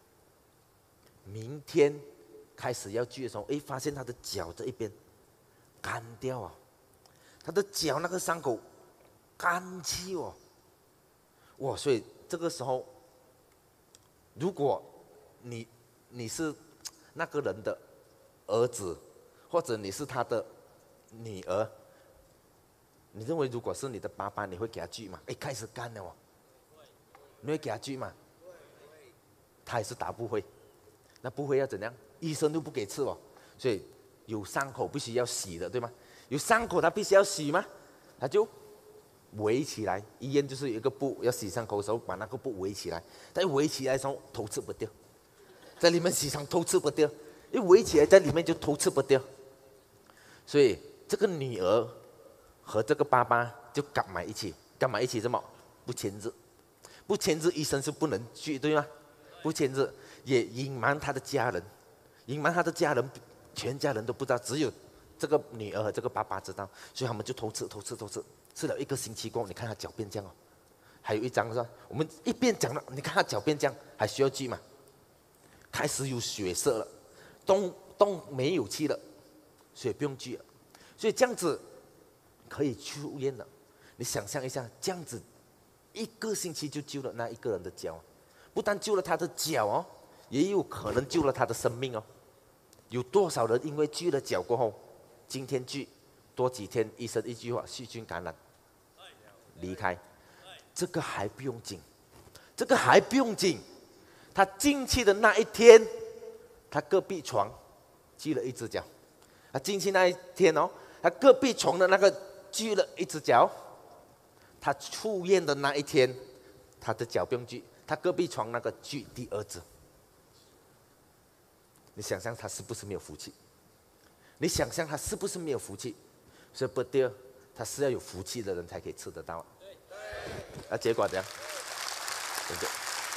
明天开始要锯的时候，发现他的脚这一边干掉他的脚那个伤口干气所以这个时候，如果你是那个人的儿子，或者你是他的女儿，你认为如果是你的爸爸，你会给他锯吗？开始干了你会给他锯吗？他也是答不会，那不会要怎样？医生都不给吃所以有伤口必须要洗的，对吗？有伤口他必须要洗吗？他就围起来，医院就是有一个布，要洗伤口的时候把那个布围起来，但围起来的时候偷吃不掉，在里面洗伤偷吃不掉，一围起来在里面就偷吃不掉，所以这个女儿和这个爸爸就赶埋一起什么？不签字。不签字，医生是不能锯，对吗？不签字，也隐瞒他的家人，全家人都不知道，只有这个女儿和这个爸爸知道，所以他们就偷吃，吃了1个星期过后，你看他脚变这样还有一张是吧？我们一边讲了，你看他脚变这样，还需要锯吗？开始有血色了，洞没有气了，所以不用锯了，所以这样子可以出院了。你想象一下，这样子。1个星期就救了那一个人的脚，不但救了他的脚也有可能救了他的生命有多少人因为锯了脚过后，今天锯，多几天医生一句话细菌感染离开，这个还不用紧，他进去的那一天，他隔壁床锯了1只脚，他进去那一天他隔壁床的那个锯了1只脚。他出院的那一天，他的脚不用锯，他隔壁床那个锯第2只。你想象他是不是没有福气？所以不对， 他是要有福气的人才可以吃得到。结果怎样？对不对？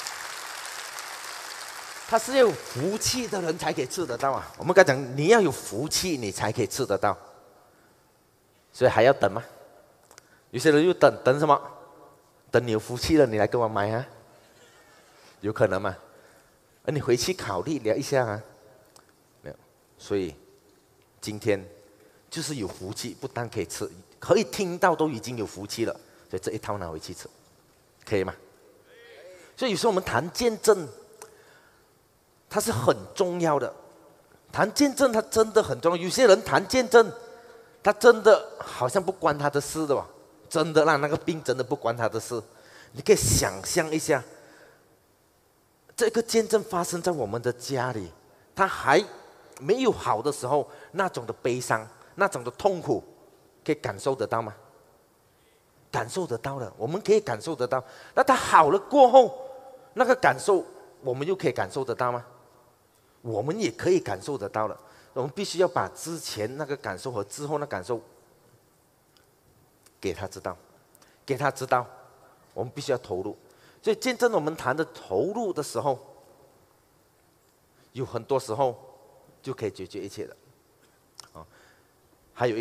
他是要有福气的人才可以吃得到啊！我们刚讲，你要有福气，你才可以吃得到。所以还要等吗？有些人又等什么？等你有福气了，你来跟我买啊？有可能吗？你回去考虑聊一下啊。没有，所以今天就是有福气，不但可以吃，可以听到都已经有福气了，所以这一套拿回去吃，可以吗？所以有时候我们谈见证，它是很重要的。谈见证，它真的很重要。有些人谈见证，他真的好像不关他的事的吧？真的让那个病真的不关他的事。你可以想象一下，这个见证发生在我们的家里，他还没有好的时候，那种的悲伤，那种的痛苦，可以感受得到吗？感受得到的，我们可以感受得到。那他好了过后，那个感受，我们又可以感受得到吗？我们也可以感受得到的。我们必须要把之前那个感受和之后那感受给他知道，给他知道，我们必须要投入。所以见证我们谈的投入的时候，有很多时候就可以解决一切的。还有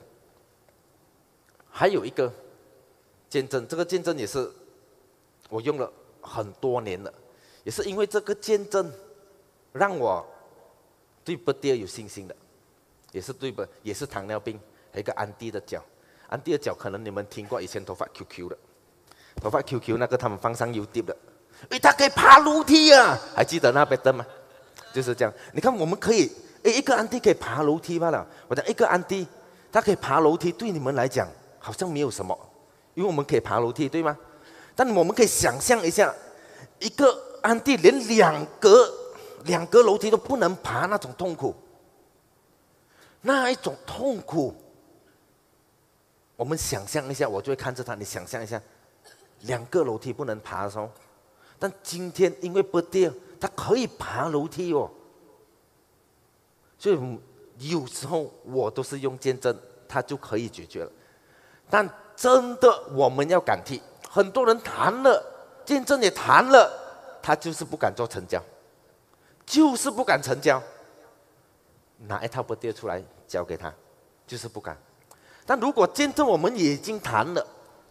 一个见证，这个见证也是我用了很多年了，也是因为这个见证让我对不跌有信心的，也是糖尿病，还有一个安迪的脚。安迪的脚可能你们听过，以前头发 QQ 的，头发 QQ 那个他们放上 YouTube 的，他可以爬楼梯啊，还记得那边的吗？就是这样。你看我们可以，一个安迪可以爬楼梯罢了。我讲一个安迪，他可以爬楼梯，对你们来讲好像没有什么，因为我们可以爬楼梯，对吗？但我们可以想象一下，一个安迪连两格楼梯都不能爬，那种痛苦，那一种痛苦，我们想象一下，我就会看着他，你想象一下，2个楼梯不能爬的时候，但今天因为不跌，他可以爬楼梯哦。所以有时候我都是用见证，他就可以解决了。但真的我们要感激，很多人谈了，见证也谈了，他就是不敢做成交，就是不敢成交，拿一套不跌出来交给他，就是不敢。但如果见证我们已经谈了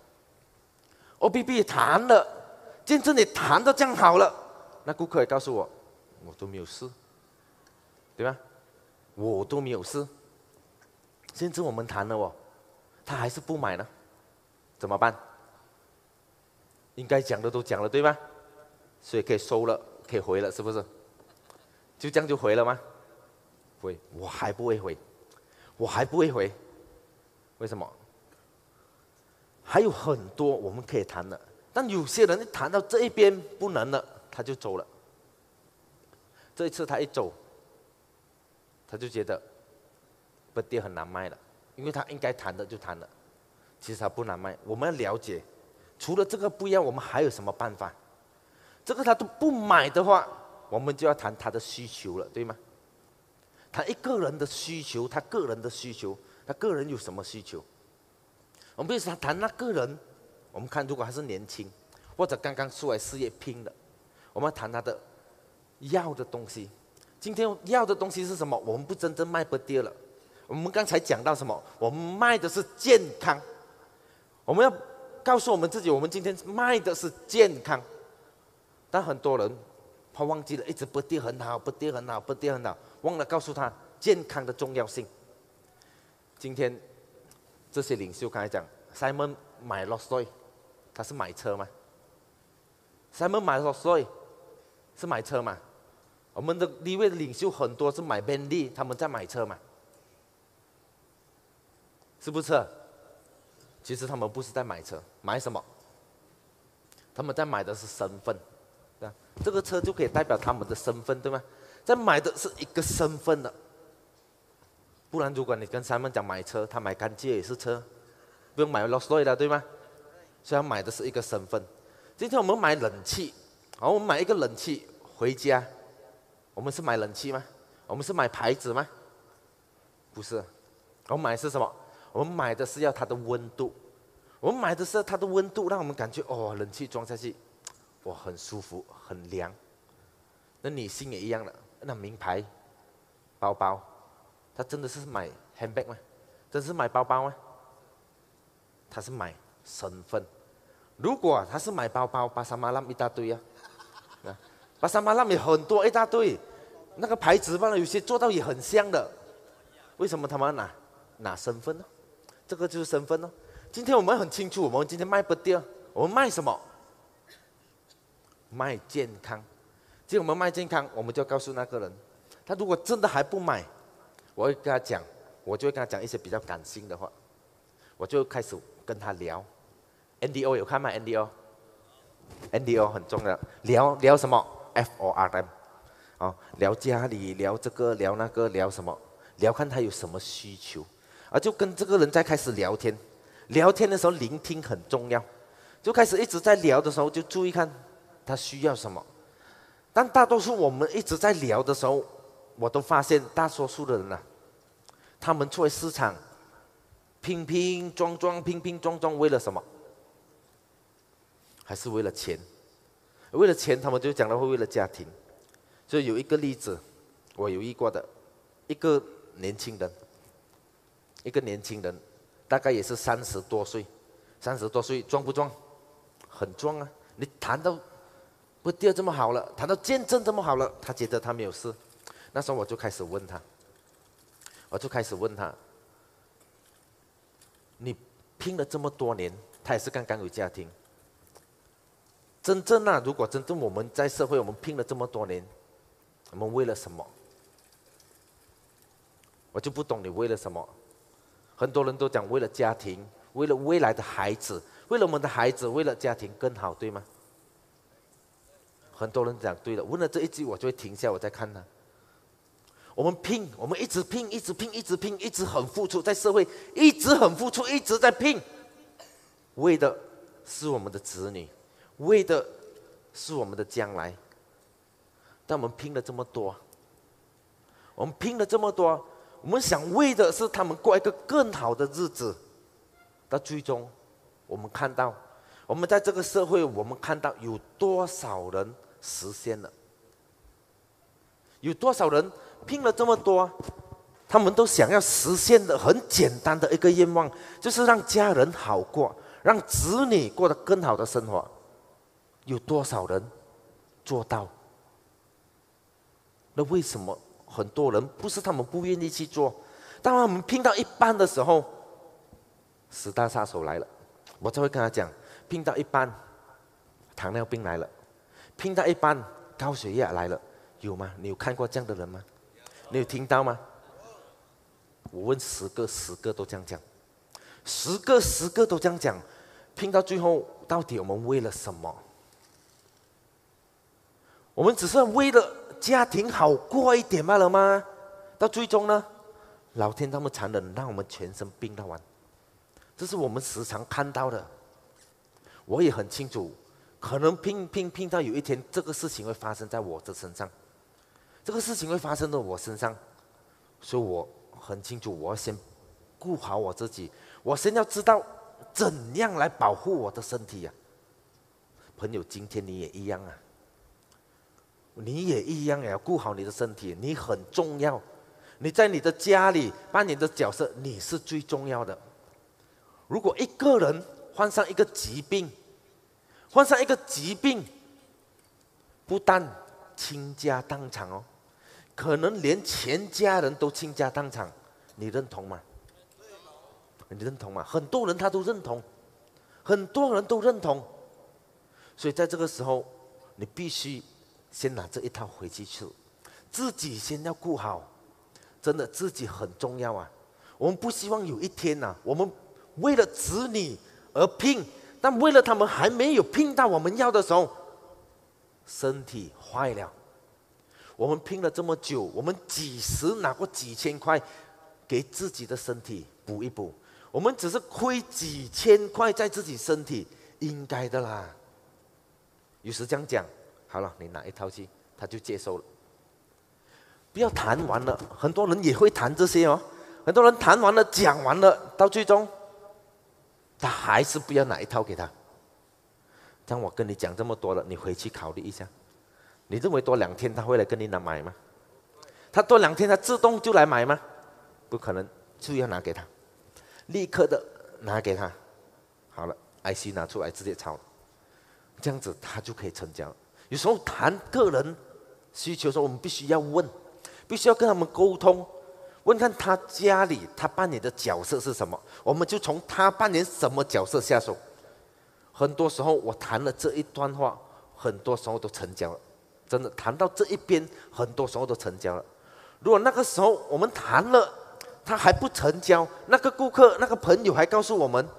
，OBB 也谈了，见证也谈得这样好了，那顾客也告诉我，我都没有事，对吧？我都没有事，甚至我们谈了他还是不买呢，怎么办？应该讲的都讲了，对吧？所以可以收了，可以回了，是不是？就这样就回了吗？不会，我还不会回，我还不会回。为什么？还有很多我们可以谈的，但有些人谈到这一边不能了，他就走了。这一次他一走，他就觉得不跌很难卖了，因为他应该谈的就谈了，其实他不难卖。我们要了解，除了这个不要，我们还有什么办法？这个他都不买的话，我们就要谈他的需求了，对吗？谈一个人的需求，他个人的需求，他个人有什么需求？我们比如说谈那个人，我们看如果他是年轻，或者刚刚出来事业拼的，我们谈他的要的东西。今天要的东西是什么？我们不真正卖不跌了。我们刚才讲到什么？我们卖的是健康。我们要告诉我们自己，我们今天卖的是健康。但很多人他忘记了，一直不跌很好，不跌很好，不跌很好，忘了告诉他健康的重要性。今天这些领袖刚才讲 ，Simon 买 Rolls-Royce， 他是买车吗 ？Simon 买 Rolls-Royce 是买车吗？我们的立位的领袖很多是买 Bentley， 他们在买车嘛？是不是？其实他们不是在买车，买什么？他们在买的是身份。这个车就可以代表他们的身份，对吗？在买的是一个身份的，不然如果你跟Simon讲买车，他买干街也是车，不用买 Rolls-Royce 的，对吗？所以他买的是一个身份。今天我们买冷气，好，我们买一个冷气回家，我们是买冷气吗？我们是买牌子吗？不是，我们买的是什么？ 我们买的是要它的温度，我们买的是它的温度，让我们感觉哦，冷气装下去，哇，很舒服，很凉。那女性也一样的，那名牌包包，她真的是买 handbag 吗？真是买包包吗？她是买身份。如果她是买包包，巴沙马拉一大堆啊，巴沙马拉也很多一大堆，那个牌子有些做到也很像的。为什么他们拿身份呢？这个就是身份哦。今天我们很清楚，我们今天卖不掉，我们卖什么？卖健康。既然我们卖健康，我们就要告诉那个人，他如果真的还不买，我会跟他讲，我就会跟他讲一些比较感性的话，我就开始跟他聊。NDO 有看吗 ？NDO 很重要，聊什么 ？FORM， 聊家里，聊这个，聊那个，聊什么？聊看他有什么需求，就跟这个人在开始聊天。聊天的时候，聆听很重要，就开始一直在聊的时候，就注意看他需要什么。但大多数我们一直在聊的时候，我都发现大多数的人他们出来市场拼拼装装，为了什么？还是为了钱？为了钱，他们就讲到会为了家庭。所以有一个例子，我有遇过的，一个年轻人，大概也是30多岁，30多岁壮不壮？很壮啊！你谈到不第二这么好了，谈到见证这么好了，他觉得他没有事。那时候我就开始问他，你拼了这么多年，他也是刚刚有家庭。真正如果真正我们在社会，我们拼了这么多年，我们为了什么？我就不懂你为了什么。很多人都讲为了家庭，为了未来的孩子，为了我们的孩子，为了家庭更好，对吗？很多人讲对了，问了这一句，我就会停下，我再看他。我们拼，我们一直拼，一直很付出，在社会一直很付出，一直在拼，为的是我们的子女，为的是我们的将来。但我们拼了这么多，我们想为的是他们过一个更好的日子。到最终，我们看到，我们在这个社会，我们看到有多少人实现了？有多少人拼了这么多，他们都想要实现的很简单的一个愿望，就是让家人好过，让子女过得更好的生活。有多少人做到？那为什么很多人不是他们不愿意去做，当他们拼到一半的时候，10大杀手来了，我就会跟他讲，拼到一半糖尿病来了，拼到一半高血压来了，有吗？你有看过这样的人吗？你有听到吗？我问10个，10个都这样讲，10个都这样讲，拼到最后，到底我们为了什么？我们只是为了家庭好过一点罢了吗？到最终呢，老天那么残忍，让我们全身病到完。这是我们时常看到的。我也很清楚，可能拼到有一天，这个事情会发生在我的身上，这个事情会发生在我身上，所以我很清楚，我要先顾好我自己，我先要知道怎样来保护我的身体呀。朋友，今天你也一样啊，你也一样要顾好你的身体，你很重要。你在你的家里扮演的角色，你是最重要的。如果一个人患上一个疾病，不但倾家荡产哦，可能连全家人都倾家荡产，你认同吗？你认同吗？很多人他都认同，很多人都认同。所以在这个时候，你必须先拿这一套回去吃，自己先要顾好，真的自己很重要啊。我们不希望有一天我们为了子女而拼，但为了他们还没有拼到我们要的时候，身体坏了。我们拼了这么久，我们拿过几千块给自己的身体补一补，我们只是亏几千块在自己身体，应该的啦。有时这样讲，好了，你拿一套去，他就接受了。不要谈完了，很多人也会谈这些哦。 很多人谈完了、讲完了，到最终，他还是不要拿一套给他。像我跟你讲这么多了，你回去考虑一下，你认为多2天他会来跟你买吗？他多2天他自动就来买吗？不可能，就要拿给他，立刻的拿给他。好了 ，IC 拿出来直接抄，这样子他就可以成交。有时候谈个人需求的时候，我们必须要问，必须要跟他们沟通，问看他家里他扮演的角色是什么，我们就从他扮演什么角色下手。很多时候我谈了这一段话，很多时候都成交了，真的谈到这一边，很多时候都成交了。如果那个时候我们谈了，他还不成交，那个顾客、那个朋友还告诉我们，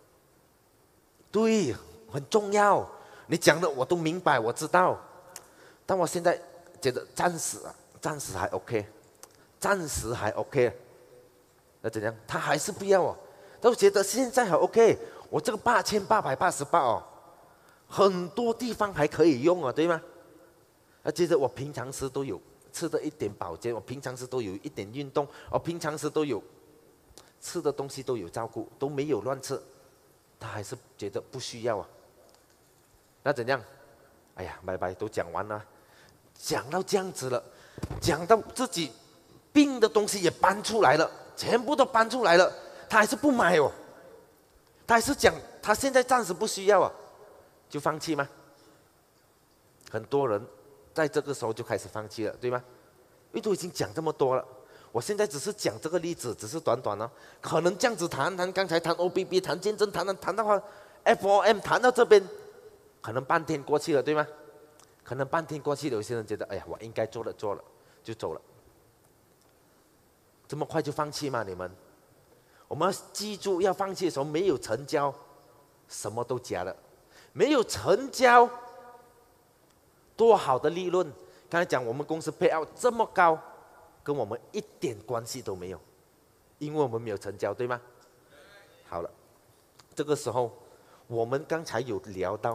对，很重要，你讲的我都明白，我知道，但我现在觉得暂时还 OK， 暂时还 OK， 那怎样？他还是不要哦，都觉得现在还 OK， 我这个8888哦，很多地方还可以用啊，对吗？接着我平常时都有吃的一点保健，我平常时都有一点运动，我平常时都有吃的东西都有照顾，都没有乱吃，他还是觉得不需要啊。那怎样？哎呀，拜拜，都讲完了，讲到这样子了，讲到自己病的东西也搬出来了，全部都搬出来了，他还是不买哦，他还是讲他现在暂时不需要啊，就放弃吗？很多人在这个时候就开始放弃了，对吗？因为都已经讲这么多了，我现在只是讲这个例子，只是短短哦，可能这样子谈，刚才谈 OBB， 谈见证，谈到话 FOM， 谈到这边，可能半天过去了，对吗？可能半天过去了，有些人觉得，哎呀，我应该做了，就走了。这么快就放弃吗？你们？我们要记住，要放弃的时候没有成交，什么都假了。没有成交，多好的利润！刚才讲我们公司payout这么高，跟我们一点关系都没有，因为我们没有成交，对吗？好了，这个时候我们刚才有聊到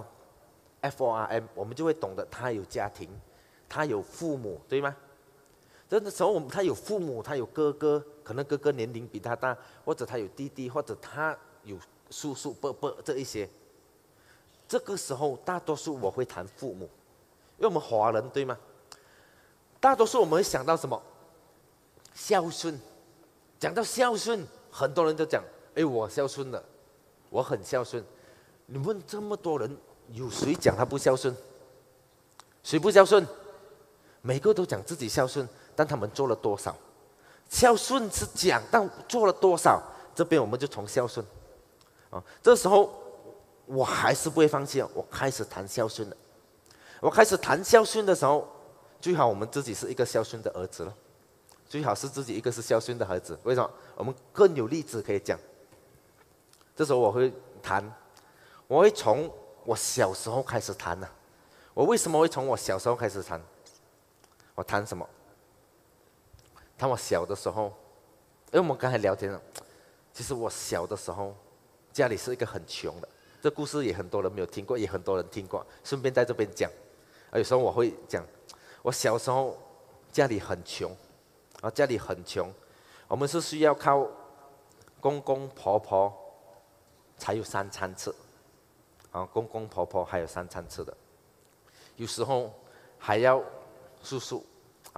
FORM， 我们就会懂得他有家庭，他有父母，对吗？这个时候他有父母，他有哥哥，可能哥哥年龄比他大，或者他有弟弟，或者他有叔叔伯伯这一些。这个时候大多数我会谈父母，因为我们华人，对吗？大多数我们会想到什么？孝顺。讲到孝顺，很多人都讲，哎，我孝顺了，我很孝顺。你问这么多人，有谁讲他不孝顺？谁不孝顺？每个都讲自己孝顺，但他们做了多少？孝顺是讲，但做了多少？这边我们就从孝顺。这时候我还是不会放弃，我开始谈孝顺了。我开始谈孝顺的时候，最好我们自己是一个孝顺的儿子了，最好是自己一个是孝顺的儿子。为什么？我们更有例子可以讲。这时候我会谈，我会从我小时候开始谈呢。我为什么会从我小时候开始谈？我谈什么？谈我小的时候，因为我们刚才聊天了，其实我小的时候家里是一个很穷的，这故事也很多人没有听过，也很多人听过，顺便在这边讲。有时候我会讲，我小时候家里很穷，家里很穷，我们是需要靠公公婆婆才有3餐吃，公公婆婆还有3餐吃的，有时候还要叔叔，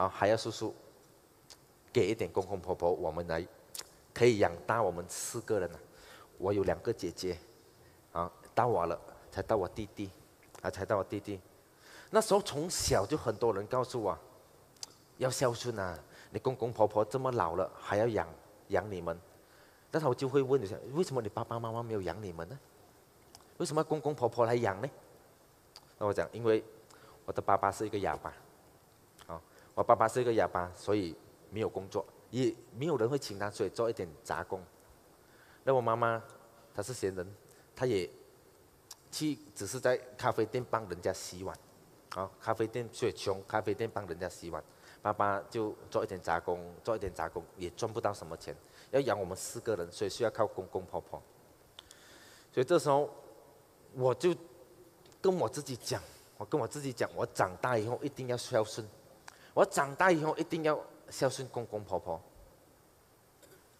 给一点公公婆婆，我们来可以养大我们4个人。我有2个姐姐，到我了，才到我弟弟，那时候从小就很多人告诉我，要孝顺啊，你公公婆婆这么老了还要养你们。但是我就会问一下，为什么你爸爸妈妈没有养你们呢？为什么公公婆婆来养呢？那我讲，因为我的爸爸是一个哑巴，我爸爸是一个哑巴，所以没有工作，也没有人会请他，所以做一点杂工。那我妈妈她是闲人，她也只是在咖啡店帮人家洗碗，咖啡店所以穷，咖啡店帮人家洗碗。爸爸就做一点杂工，也赚不到什么钱，要养我们4个人，所以需要靠公公婆婆。所以这时候我就跟我自己讲，我长大以后一定要孝顺，我长大以后一定要孝顺公公婆婆。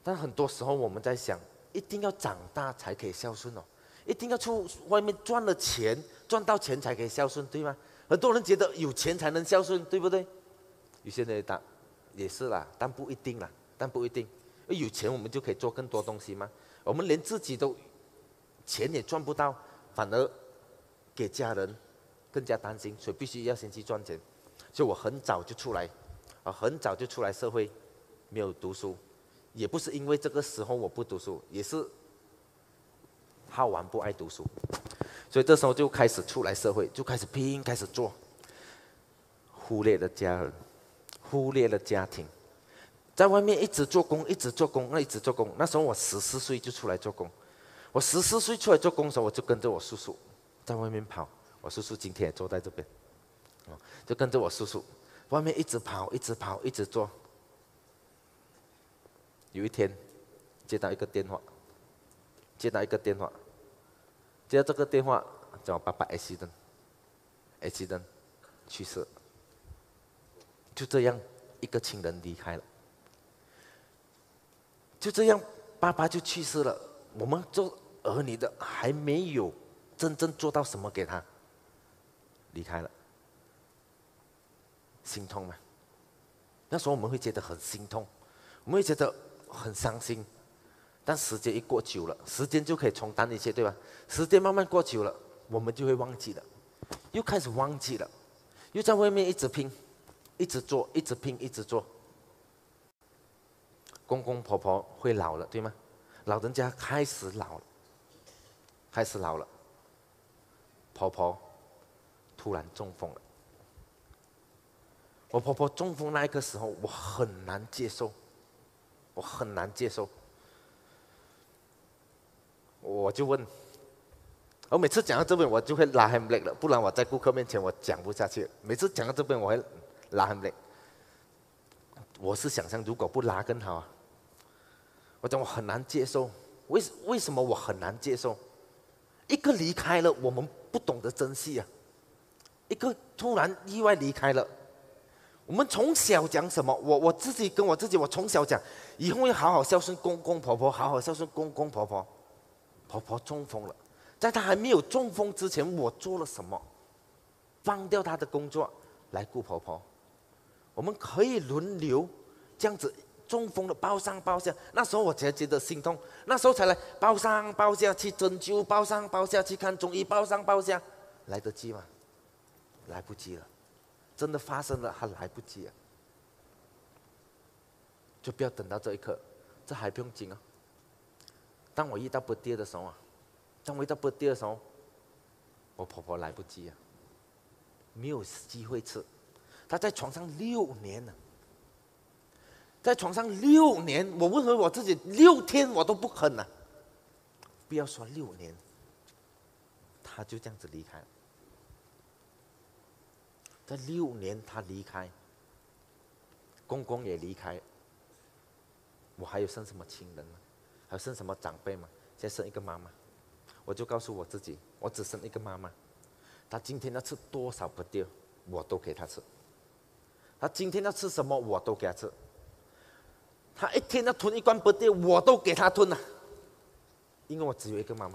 但很多时候我们在想，一定要长大才可以孝顺哦，一定要出外面赚了钱，赚到钱才可以孝顺，对吗？很多人觉得有钱才能孝顺，对不对？有些人答也是啦，但不一定啦，但不一定。有钱我们就可以做更多东西吗？我们连自己都钱也赚不到，反而给家人更加担心，所以必须要先去赚钱。所以我很早就出来，很早就出来社会，没有读书，也不是因为这个时候我不读书，也是好玩不爱读书，所以这时候就开始出来社会，就开始拼，开始做，忽略了家人，忽略了家庭，在外面一直做工，一直做工，一直做工。那时候我14岁就出来做工，我14岁出来做工的时候，我就跟着我叔叔在外面跑，我叔叔今天也坐在这边，就跟着我叔叔外面一直跑，一直跑，一直做。有一天接到一个电话，接到这个电话叫我爸爸 accident 去世，就这样一个亲人离开了，就这样爸爸就去世了。我们做儿女的还没有真正做到什么给他，离开了，心痛吗？那时候我们会觉得很心痛，我们会觉得很伤心。但时间一过久了，时间就可以冲淡一切，对吧？时间慢慢过久了，我们就会忘记了，又开始忘记了，又在外面一直拼，一直做，一直拼，一直做。公公婆婆会老了，对吗？老人家开始老了，开始老了。婆婆突然中风了。我婆婆中风那一个时候，我很难接受，我很难接受。我就问，我每次讲到这边，我就会拉 handbrake 了，不然我在顾客面前我讲不下去。每次讲到这边，我会拉 handbrake。我是想象如果不拉更好啊。我讲我很难接受，为什么我很难接受？一个离开了，我们不懂得珍惜啊；一个突然意外离开了，我们从小讲什么？我自己跟我自己，我从小讲，以后要好好孝顺公公婆婆，好好孝顺公公婆婆。婆婆中风了，在她还没有中风之前，我做了什么？放掉她的工作来顾婆婆。我们可以轮流这样子，中风了包上包下。那时候我才觉得心痛，那时候才来包上包下去针灸，包上包下去看中医，包上包下，来得及吗？来不及了，真的发生了，还来不及啊！就不要等到这一刻，这还不用紧啊。当我遇到birthday的时候我婆婆来不及啊，没有机会吃。她在床上6年了，在床上6年，我问回我自己，6天我都不肯啊，不要说6年，她就这样子离开了。在6年她离开，公公也离开，我还有剩什么亲人吗？还剩什么长辈吗？现在剩一个妈妈，我就告诉我自己，我只剩一个妈妈。她今天要吃多少birthday，我都给她吃。她今天要吃什么，我都给她吃。她一天要吞1罐birthday，我都给她吞了，因为我只有一个妈妈。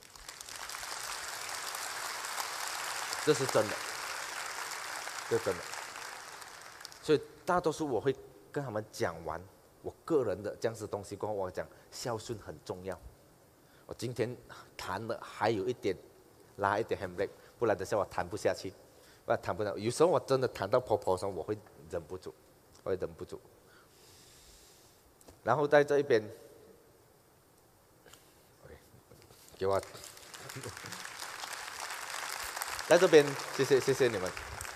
这是真的，这是真的。所以大多数我会跟他们讲完我个人的这样子东西过后，我讲孝顺很重要。我今天谈了还有一点，拉一点 handbrake， 不然等下我谈不下去，我谈不到。有时候我真的谈到婆婆的时候，我会忍不住，然后在这一边，给我，在这边，谢谢你们。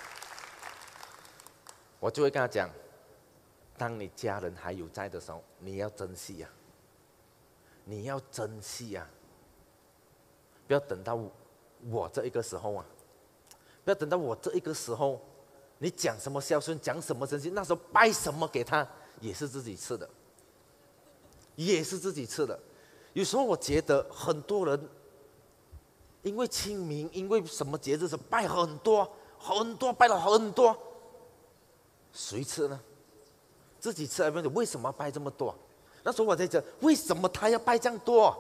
我就会跟他讲，当你家人还有在的时候，你要珍惜呀，你要珍惜呀，不要等到我这一个时候啊，不要等到我这一个时候，你讲什么孝顺，讲什么珍惜，那时候拜什么给他，也是自己吃的，也是自己吃的。有时候我觉得很多人因为清明，因为什么节日是拜很多，拜了很多，谁吃呢？自己吃还不为什么要拜这么多？ 那时候我在讲，为什么他要拜这样多？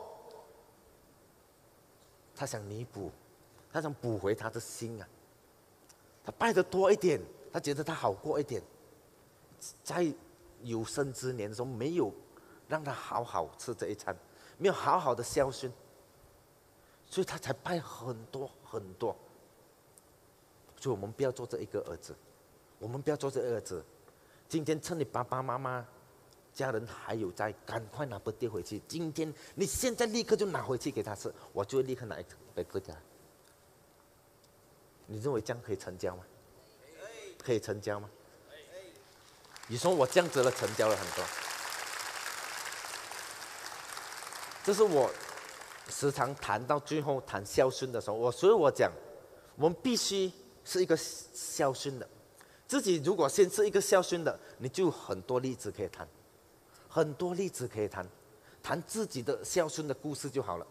他想弥补，他想补回他的心啊。他拜的多一点，他觉得他好过一点。在有生之年的时候，没有让他好好吃这一餐，没有好好的孝顺，所以他才拜很多很多。所以我们不要做这一个儿子，我们不要做这个儿子。今天趁你爸爸妈妈、家人还有在，赶快拿不跌回去。今天你现在立刻就拿回去给他吃，我就会立刻拿一个给他。你认为这样可以成交吗？可以成交吗？你说我这样子了，成交了很多。这是我时常谈到最后谈孝顺的时候，所以我讲，我们必须是一个孝顺的。自己如果先是一个孝顺的，你就有很多例子可以谈，很多例子可以谈，谈自己的孝顺的故事就好了。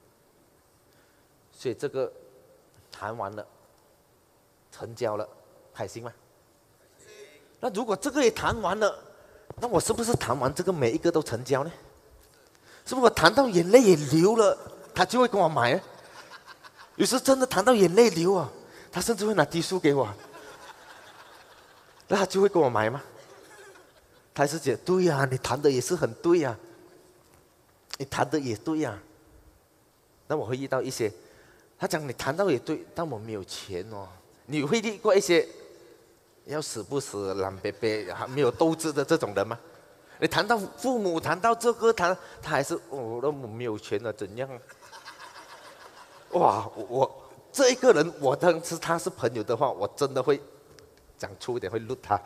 所以这个谈完了，成交了，开心吗？那如果这个也谈完了，那我是不是谈完这个每一个都成交呢？是不是我谈到眼泪也流了，他就会跟我买？有时真的谈到眼泪流啊，他甚至会拿滴数给我，那他就会跟我买吗？他还是觉得对呀，你谈的也是很对呀，你谈的也对呀。那我会遇到一些，他讲你谈到也对，但我没有钱哦。你会遇过一些要死不死、懒别别、还没有斗志的这种人吗？你谈到父母，谈到这个，他还是我没有钱了，怎样？哇，我这一个人，我当时他是朋友的话，我真的会讲粗一点，会撸他。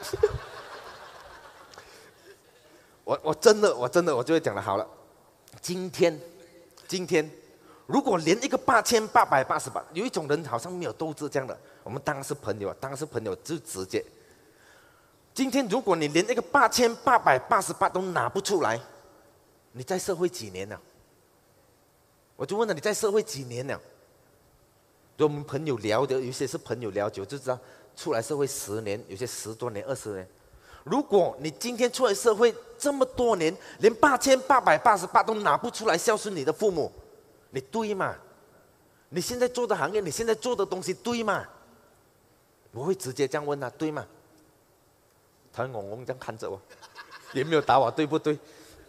我真的我就会讲了，好了，今天，如果连一个8888，有一种人好像没有斗志这样的，我们当然是朋友啊，当然是朋友就直接。今天如果你连一个8888都拿不出来，你在社会几年了？我就问了，你在社会几年了？我们朋友聊的，有些是朋友聊久就知道，出来社会10年，有些10多年、20年。如果你今天出来社会这么多年，连8888都拿不出来孝顺你的父母，你对吗？你现在做的行业，你现在做的东西对吗？我会直接这样问他，对吗？他懵懵这样看着我，也没有打我，对不对？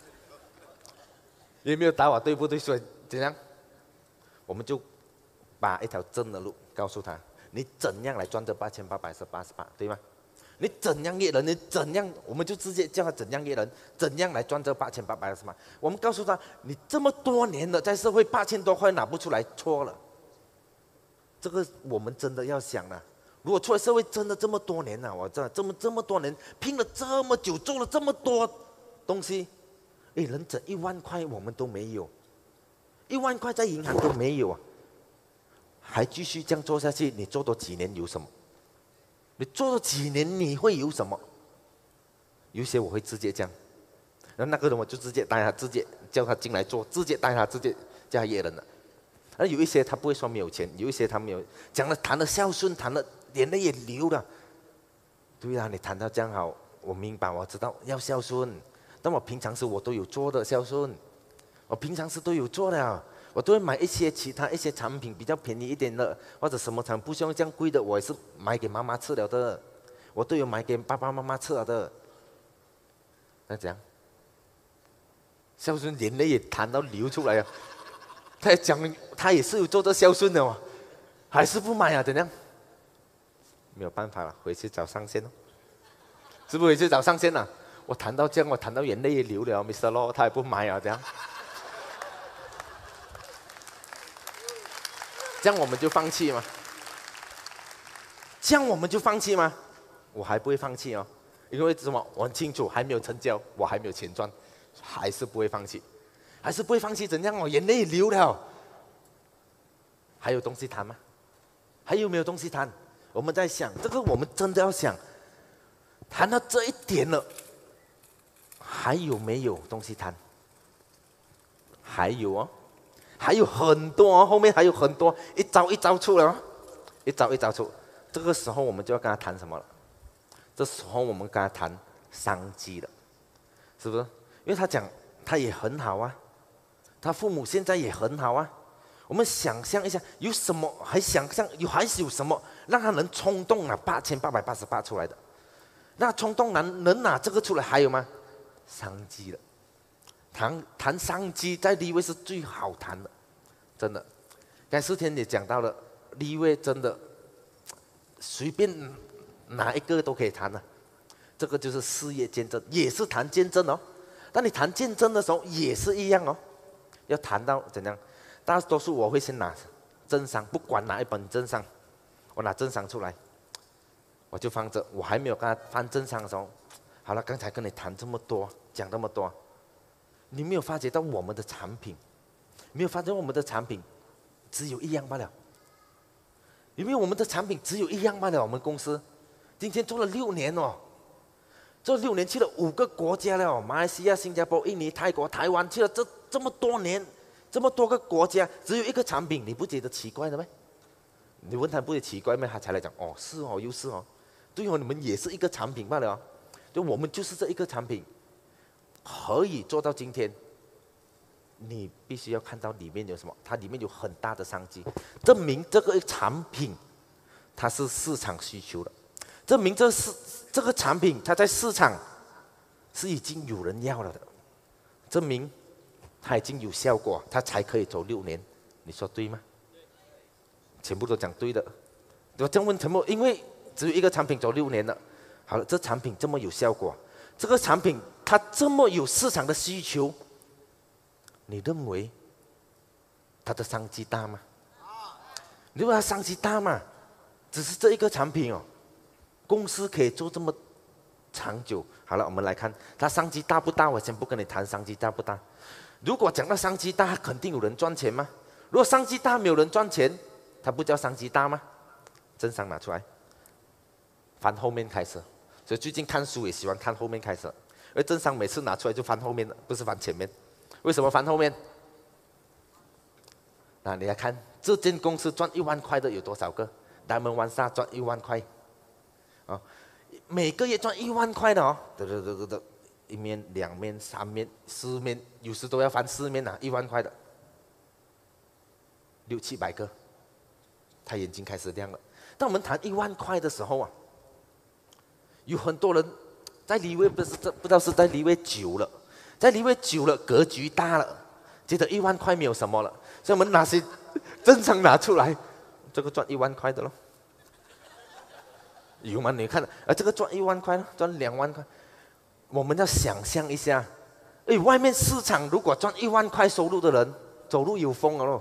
也没有打我，对不对？所以怎样？我们就把一条真的路告诉他，你怎样来赚这8888，对吗？你怎样业人？你怎样？我们就直接叫他怎样业人，怎样来赚这8888？我们告诉他，你这么多年了，在社会8000多块拿不出来，错了。这个我们真的要想了。如果出来社会真的这么多年了，我真的这么多年拼了这么久，做了这么多东西，人整1万块我们都没有，1万块在银行都没有啊，还继续这样做下去，你做多几年有什么？你做了几年你会有什么？有些我会直接这样，然后那个人我就直接带他，直接叫他进来做，直接带他，直接叫他业人了。而有一些他不会说没有钱，有一些他没有讲了，谈了孝顺，谈了眼泪也流了。对啊，你谈到这样好，我明白，我知道要孝顺，但我平常时我都有做的孝顺，我平常时都有做的。我都会买一些其他一些产品比较便宜一点的，或者什么产品不需要这样贵的，我也是买给妈妈吃了的，我都有买给爸爸妈妈吃了的。那怎样？孝顺眼泪也谈到流出来了，他也讲他也是有做这孝顺的哦，还是不买啊？怎样？没有办法了，回去找上线哦。是不是回去找上线了？我谈到这样，我谈到眼泪也流了，Mr. Law 他也不买啊，怎样？这样我们就放弃吗？这样我们就放弃吗？我还不会放弃哦，因为什么？我很清楚，还没有成交，我还没有钱赚，还是不会放弃，还是不会放弃。怎样？我眼泪流了，还有东西谈吗？还有没有东西谈？我们在想这个，我们真的要想，谈到这一点了，还有没有东西谈？还有哦。还有很多哦，后面还有很多，一招一招出了哦，一招一招出。这个时候我们就要跟他谈什么了？这时候我们跟他谈商机了，是不是？ 因为他讲他也很好啊，他父母现在也很好啊。我们想象一下，有什么还想象还是有什么让他能冲动拿8888出来的？那冲动能拿这个出来还有吗？商机了，谈商机在立位是最好谈的，真的。刚才4天也讲到了，立位真的随便哪一个都可以谈的。这个就是事业见证，也是谈见证哦。当你谈见证的时候也是一样哦，要谈到怎样？大多数我会先拿证商，不管哪一本证商，我拿证商出来，我就放着。我还没有跟他翻证商的时候，好了，刚才跟你谈这么多，讲这么多，你没有发觉到我们的产品，没有发觉我们的产品只有一样罢了。因为我们的产品只有一样罢了。我们公司今天做了6年哦，做6年去了5个国家了，马来西亚、新加坡、印尼、泰国、台湾，去了这么多年。这么多个国家，只有一个产品，你不觉得奇怪的吗？你问他不会奇怪吗？他才来讲哦，是哦，又是哦，对哦，你们也是一个产品罢了哦，就我们就是这一个产品，可以做到今天，你必须要看到里面有什么，它里面有很大的商机，证明这个产品它是市场需求的，证明这个产品它在市场是已经有人要了的，证明它已经有效果，它才可以走6年，你说对吗？全部都讲对的。我这样问全部，因为只有一个产品走6年了。好了，这产品这么有效果，这个产品它这么有市场的需求，你认为它的商机大吗？你认为它商机大吗？只是这一个产品哦，公司可以做这么长久。好了，我们来看它商机大不大？我先不跟你谈商机大不大。如果讲到商机大，肯定有人赚钱吗？如果商机大没有人赚钱，它不叫商机大吗？真商拿出来，翻后面开始。所以最近看书也喜欢看后面开始，因为真商每次拿出来就翻后面的，不是翻前面。为什么翻后面？那你来看这间公司赚1万块的有多少个？Diamond One Star赚1万块，啊，每个月赚1万块的哦，对。1面、2面、3面、4面，有时都要翻4面啊！1万块的，600、700个，他眼睛开始亮了。当我们谈1万块的时候啊，有很多人在立位不知道是在立位久了，在立位久了，格局大了，觉得1万块没有什么了，所以我们拿些正常拿出来，这个赚1万块的咯，有吗？你看，这个赚1万块了，赚2万块。我们要想象一下，外面市场如果赚1万块收入的人，走路有风了咯。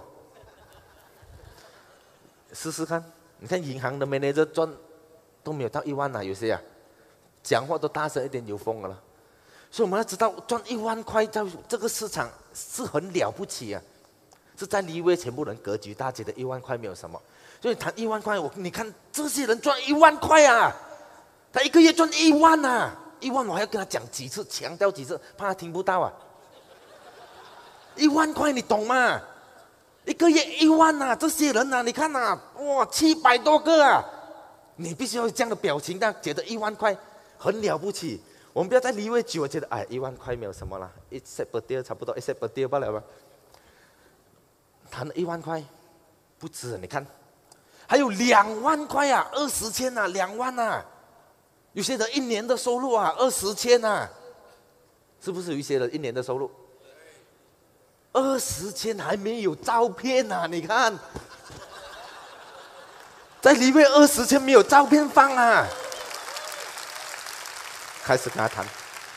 试试看，你看银行的 manager 赚都没有到1万啊，有些啊，讲话都大声一点，有风了。所以我们要知道，赚1万块在这个市场是很了不起啊，是在立位全部人格局大，觉得1万块没有什么。所以谈1万块，你看这些人赚1万块啊，他1个月赚1万啊。1万我还要跟他讲几次，强调几次，怕他听不到啊。1万块你懂吗？1个月1万啊，这些人啊，你看啊，哇，700多个啊，你必须要有这样的表情，但觉得1万块很了不起。我们不要再离位久，觉得1万块没有什么啦，1 set per day 差不多1 set per day 罢了吧。谈了1万块，不止，你看，还有2万块啊，20千啊，2万啊。有些人1年的收入啊，20千啊，是不是有一些人1年的收入20千还没有照片啊？你看，在里面20千没有照片放啊。开始跟他谈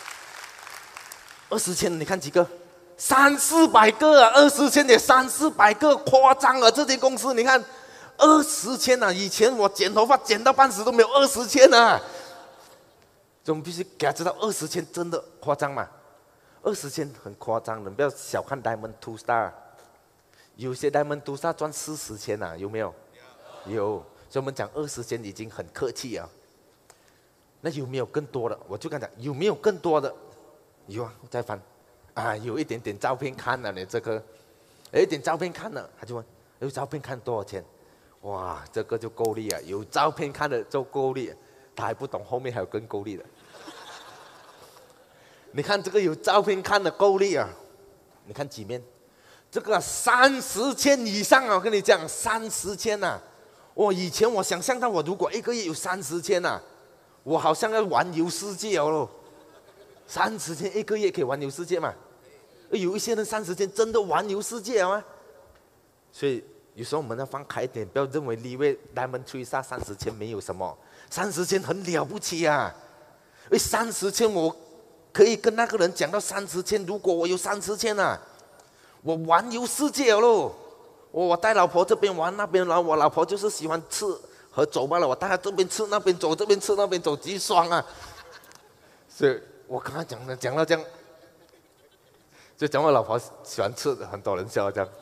，20千你看几个？300-400个啊，20千也300-400个，夸张了。这间公司你看，20千啊，以前我剪头发剪到半死都没有20千啊。我们必须给他知道，20千真的夸张嘛？20千很夸张的，不要小看 Diamond Two Star， 有些 Diamond Two Star 赚40千啊，有没有？有，所以我们讲20千已经很客气啊。那有没有更多的？我就跟他讲，有没有更多的？有啊，再翻，啊，有一点点照片看了，你这个，有一点照片看了，他就问，有照片看多少钱？哇，这个就够力啊，有照片看的就够力。他还不懂后面还有更够力的。 你看这个有照片看的够力啊！你看几面？这个30千以上啊！我跟你讲，30千呐！以前我想象到我如果一个月有30千呐，我好像要环游世界哦。30千一个月可以环游世界嘛？有一些人30千真的环游世界啊！所以有时候我们要放开一点，不要认为立位 Diamond Teresa 30千没有什么，30千很了不起啊！因为30千我可以跟那个人讲到30千，如果我有30千啊，我环游世界了咯。我带老婆这边玩那边，然后我老婆就是喜欢吃和走罢了，我带她这边吃那边走，这边吃那边走，极爽啊！所以我刚刚讲到这样，就讲我老婆喜欢吃的，很多人笑这样。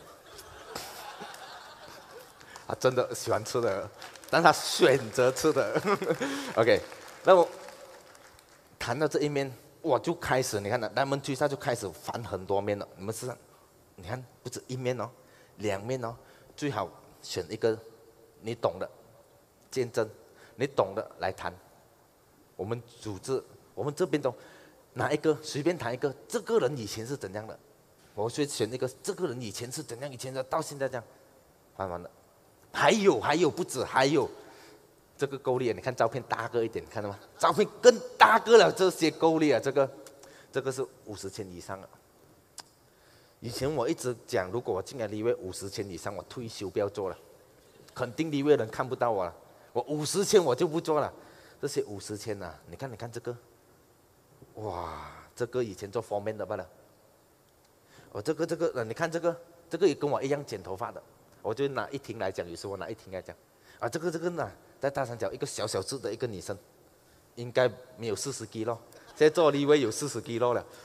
她真的喜欢吃的，但她选择吃的。OK， 那我谈到这一面，我就开始，你看呢，Diamond Teresa就开始翻很多面了。你们知道，你看不止一面哦，2面哦，最好选一个你懂的见证，你懂的来谈。我们组织，我们这边都拿一个随便谈一个，这个人以前是怎样的，我会选一个，这个人以前是怎样，以前的到现在这样，翻完了。还有不止，还有这个够力啊！你看照片大个一点，看到吗？照片更大个了，这些够力啊！这个是50千以上啊。以前我一直讲，如果我进来立位50千以上，我退休不要做了，肯定立位人看不到我了。我50千我就不做了。这些50千啊，你看这个，哇，这个以前做 foreman 的罢了。这个，你看这个也跟我一样剪头发的。我就拿一婷来讲，有时我拿一婷来讲，这个呢，在大三角一个小只的一个女生，应该没有40 kg， 现在做立位有40 kg 了。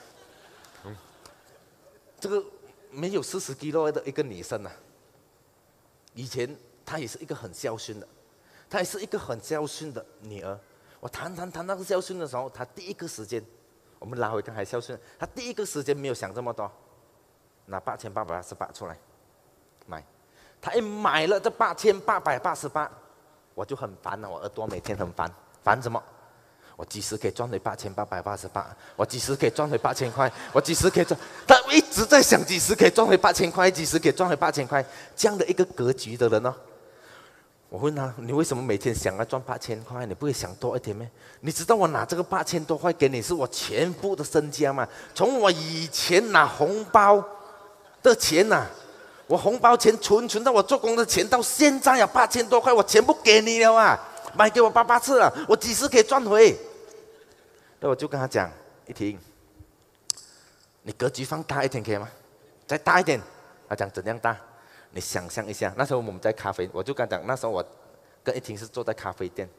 这个没有40 kg 的一个女生啊，以前她也是一个很孝顺的，她也是一个很孝顺的女儿。我谈那个孝顺的时候，她第一个时间，我们拉回刚才孝顺，她第一个时间没有想这么多，拿8888出来买。他一买了这8888，我就很烦了，我耳朵每天很烦，烦什么？我几时可以赚回8888？我几时可以赚回8000块？我几时可以赚？他一直在想几时可以赚回8000块，几时可以赚回8000块，这样的一个格局的人哦。我问他，你为什么每天想要赚8000块？你不会想多一点吗？你知道我拿这个8000多块给你，是我全部的身家吗？从我以前拿红包的钱呐。我红包钱存到我做工的钱，到现在啊8000多块，我全部给你了啊！买给我8次了，我几时可以赚回？那我就跟他讲，一婷，你格局放大一点可以吗？再大一点。他讲怎样大？你想象一下，那时候我们在咖啡，我就跟他讲，那时候我跟一婷是坐在咖啡店，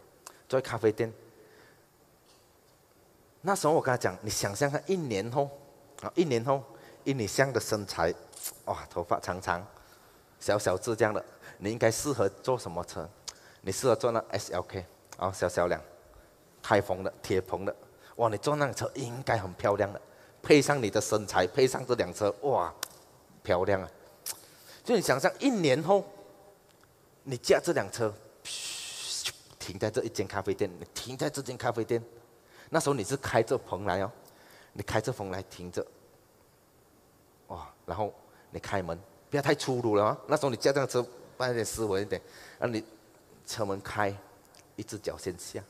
那时候我跟他讲，你想象看1年后，以你这样的身材，哇，头发长长，小只这样的，你应该适合坐什么车？你适合坐那 SLK， 小辆，开封的、铁棚的，哇，你坐那辆车应该很漂亮的，配上你的身材，配上这辆车，哇，漂亮啊！就你想象1年后，你驾这辆车，停在这一间咖啡店，你停在这间咖啡店，那时候你是开着棚来哦，你开着棚来停着。哇，然后你开门，不要太粗鲁了啊！那时候你驾这辆车，办一点斯文一点，然后你车门开，一只脚先下，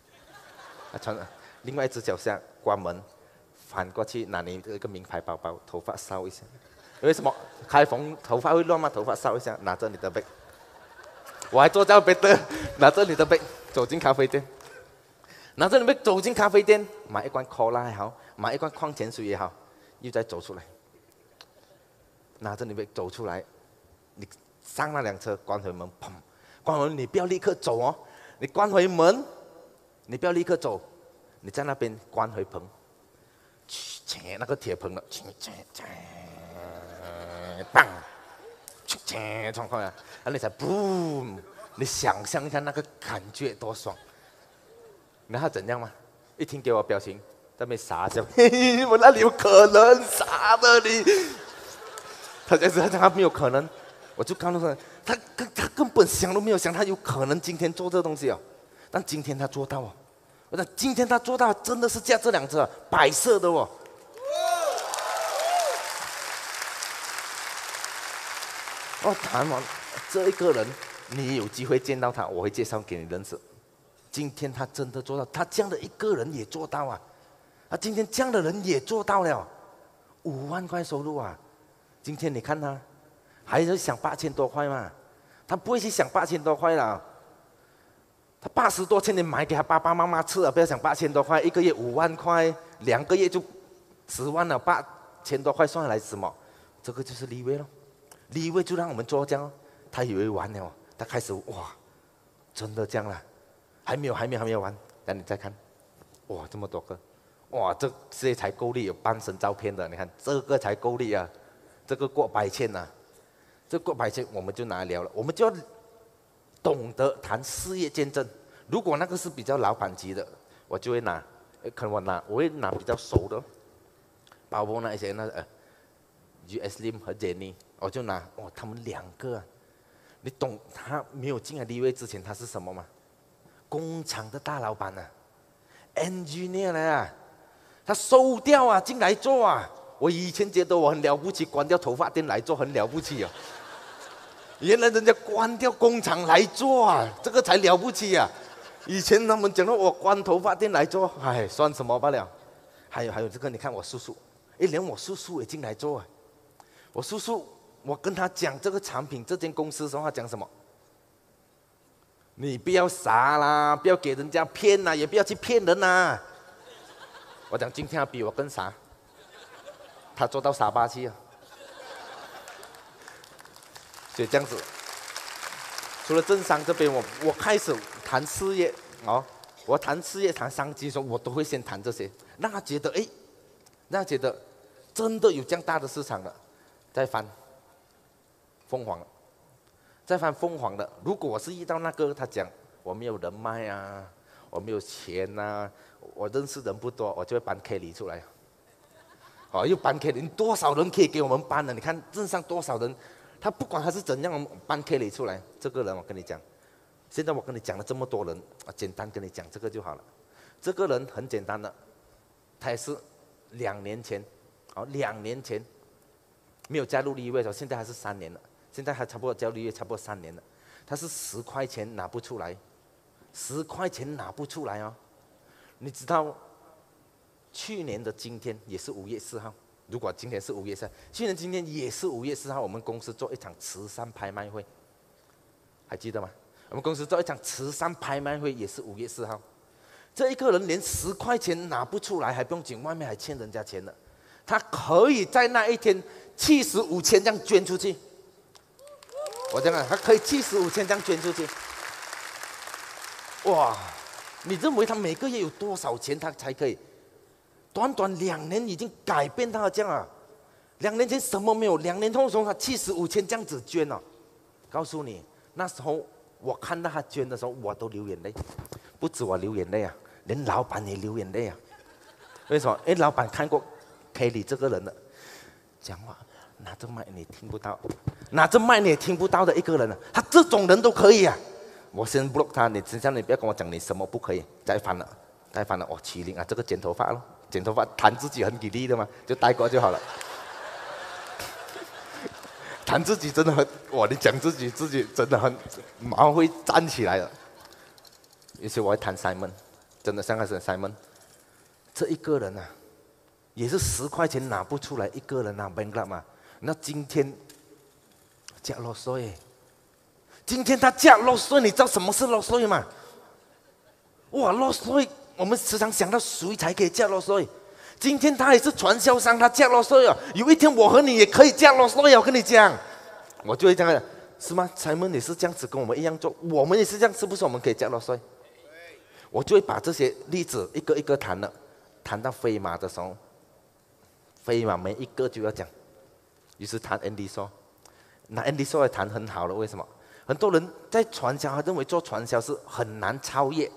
另外一只脚下，关门，翻过去拿你一个名牌包包，头发搔一下。为什么？开封头发会乱吗？头发搔一下，拿着你的杯，我还坐在别的，拿着你的杯走进咖啡店，拿着你的杯走进咖啡店，买一罐 Cola 也好，买一罐矿泉水也好，又再走出来。拿着你杯走出来，你上那辆车，关回门，砰，关门，你不要立刻走哦，你关回门，你不要立刻走，你在那边关回棚，那个铁棚了，砰，撞过来，然后你才boom，你想象一下那个感觉多爽。你看他怎样吗？一听给我表情，在那边傻笑，我哪里有可能傻的你？他讲他没有可能，我就告诉他，他根本想都没有想，他有可能今天做这东西哦，但今天他做到哦，我讲今天他做到真的是驾这辆车白色的哦， 谈完这一个人，你有机会见到他，我会介绍给你认识。今天他真的做到，他这样的一个人也做到啊！今天这样的人也做到了，5万块收入啊！今天你看他，还是想8000多块嘛？他不会去想8000多块了。他80多千，你买给他爸爸妈妈吃啊！不要想8000多块，1个月5万块，2个月就10万了，8000多块算下来什么？这个就是利位咯。利位就让我们做这样哦，他以为完了，他开始哇，真的这样了，还没有完，等你再看，哇，这么多个，哇，这些才够力，有半身照片的，你看这个才够力啊，这个过百千呐，这过百千我们就拿来聊了，我们就要懂得谈事业见证。如果那个是比较老板级的，我就会拿，可能我会拿比较熟的，包括那些US Lim 和 Jenny， 我就拿他们2个啊，你懂他没有进来立位之前他是什么吗？工厂的大老板啊 ，engineer 来啊，他收掉啊，进来做啊。我以前觉得我很了不起，关掉头发店来做很了不起啊。原来人家关掉工厂来做啊，这个才了不起啊。以前他们讲到我关头发店来做，哎，算什么罢了。还有这个，你看我叔叔，连我叔叔也进来做啊。我叔叔，我跟他讲这个产品，这间公司的时候，他讲什么？你不要傻啦，不要给人家骗啦，也不要去骗人啦。我讲今天他比我更傻，他做到傻巴去啊。所以这样子，除了政商这边，我开始谈事业哦，我谈事业、谈商机的时候，我都会先谈这些，让他觉得让他觉得真的有这样大的市场了。再翻凤凰，再翻凤凰的。如果我是遇到那个他讲我没有人脉啊，我没有钱啊，我认识人不多，我就会搬 Kelly 出来。又搬 Kelly， 多少人可以给我们搬呢？你看镇上多少人，他不管他是怎样搬 Kelly 出来。这个人我跟你讲，现在我跟你讲了这么多人，简单跟你讲这个就好了。这个人很简单的，他也是2年前，2年前。没有加入立位的时候，现在还是3年了。现在还差不多加入立位，差不多3年了。他是10块钱拿不出来，10块钱拿不出来哦。你知道，去年的今天也是5月4号。如果今天是5月4号，去年今天也是5月4号，我们公司做一场慈善拍卖会，还记得吗？我们公司做一场慈善拍卖会也是5月4号。这一个人连10块钱拿不出来，还不用紧，外面还欠人家钱呢。他可以在那一天75千这样捐出去，我讲啊，他可以75千这样捐出去。哇，你认为他每个月有多少钱，他才可以？短短2年已经改变他这样啊！2年前什么没有，2年后从他75千这样子捐了。告诉你，那时候我看到他捐的时候，我都流眼泪，不止我流眼泪啊，连老板也流眼泪啊。为什么？因为老板看过 Kelly 这个人的讲话，拿着麦你听不到，拿着麦你也听不到的一个人啊，他这种人都可以啊！我先 block 他，你只想你不要跟我讲你什么不可以，再翻了，麒麟啊，这个剪头发咯，剪头发谈自己很给力的嘛，就带过就好了。谈自己真的很哇，你讲自己真的很蛮会站起来的。有些我会谈 Simon， 真的像开始 Simon， 这一个人啊。也是10块钱拿不出来，一个人拿 bankrupt 嘛。那今天加落税，今天他加落税，你知道什么是落税吗？哇，落税，我们时常想到谁才可以加落税？今天他也是传销商，他加落税哦。有一天我和你也可以加落税，我跟你讲，我就会这样，是吗？Simon也是这样子跟我们一样做，我们也是这样，是不是？我们可以加落税？我就会把这些例子一个一个谈了，谈到飞马的时候。飞马每一个就要讲，于是谈 Andy 说，那 Andy 说也谈很好了，为什么？很多人在传销，他认为做传销是很难超越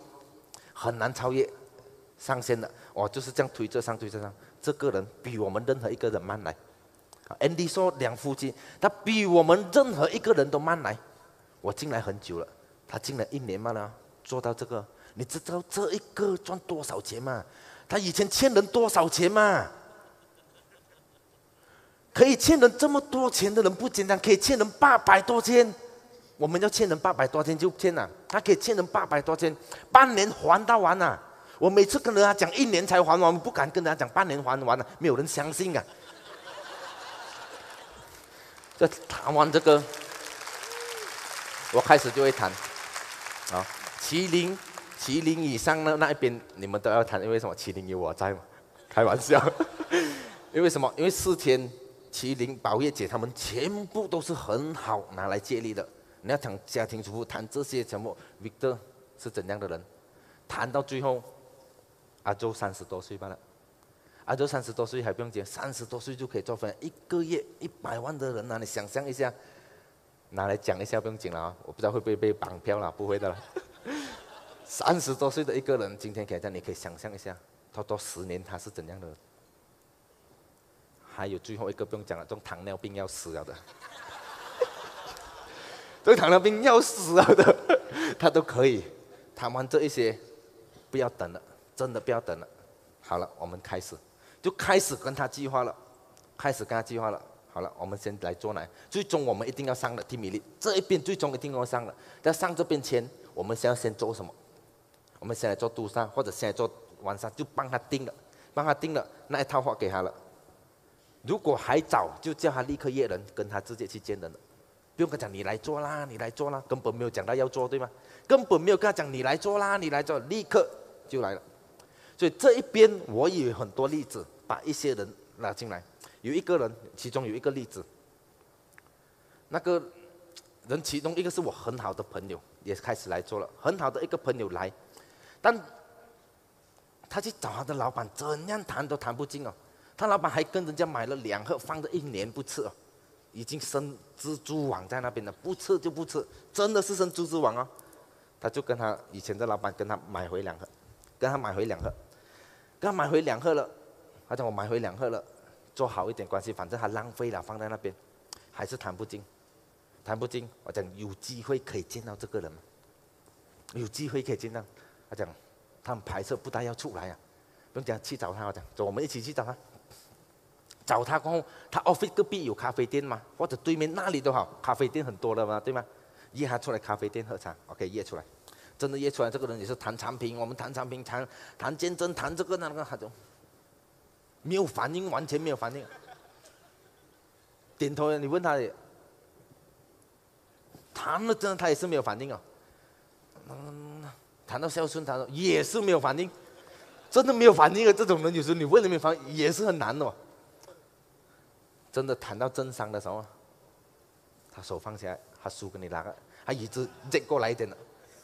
上线的，就是这样推着上，这个人比我们任何一个人慢来。Andy 说2夫妻，他比我们任何一个人都慢来。我进来很久了，他进来1年嘛了，做到这个，你知道这一个赚多少钱吗？他以前欠人多少钱吗？ 可以欠人这么多钱的人不简单，可以欠人800多千。我们要欠人800多千就欠了，他可以欠人800多千，半年还到完啊！我每次跟人家讲1年才还完，我们不敢跟人家讲半年还完了，没有人相信啊。这谈完这个，我开始就会谈，啊，70以上的那一边你们都要谈，因为什么？70有我在嘛，开玩笑。因为什么？因为4天70宝月姐他们全部都是很好拿来借力的。你要讲家庭主妇谈这些什么 ，Victor 是怎样的人？谈到最后，阿周30多岁罢了。阿周30多岁还不用讲，30多岁就可以做分，1个月100万的人啊！你想象一下，拿来讲一下不用紧了啊！我不知道会不会被绑票了，不会的了。30多岁的一个人，今天给他，你可以想象一下，他多10年他是怎样的人？还有最后一个不用讲了，这种糖尿病要死了的。这糖尿病要死了的，他都可以谈完这一些，不要等了，真的不要等了。好了，我们就开始跟他计划了，好了，我们先来做来，最终我们一定要上的 team lead， 这一边最终一定要上的。在上这边前，我们先要先做什么？我们先来做督杀，或者先来做完杀，就帮他定了那一套话给他了。如果还早，就叫他立刻约人，跟他直接去见人了。不用跟他讲你来做啦，根本没有讲到要做，对吗？根本没有跟他讲你来做啦，立刻就来了。所以这一边我也有很多例子，把一些人拉进来。有一个人，其中有一个例子，那个人其中一个是我很好的朋友，也开始来做了。很好的一个朋友来，但他去找他的老板，怎样谈都谈不进哦。他老板还跟人家买了2盒，放着1年不吃哦。已经生蜘蛛网在那边了，不吃就不吃，真的是生蜘蛛网哦。他就跟他以前的老板跟他买回2盒，跟他买回2盒了。他讲我买回2盒了，做好一点关系，反正他浪费了放在那边，还是谈不进。我讲有机会可以见到这个人吗？有机会可以见到。他讲他们拍摄不大要出来啊，不用讲去找他，我讲走，我们一起去找他。找他过后，他 office 隔壁有咖啡店嘛，或者对面那里都好，咖啡店很多了嘛，对吗？约他出来咖啡店喝茶 ，OK， 约出来，真的约出来，这个人也是谈产品，我们谈产品，谈见证，谈这个那个，他就没有反应，完全没有反应，点头，你问他，谈了真的他也是没有反应哦，谈到孝顺，他说也是没有反应，真的没有反应的这种人，有时候你问了没有反应，也是很难的哦。真的谈到政商的时候，他手放下来，他书给你拿个，他椅子接过来一点了，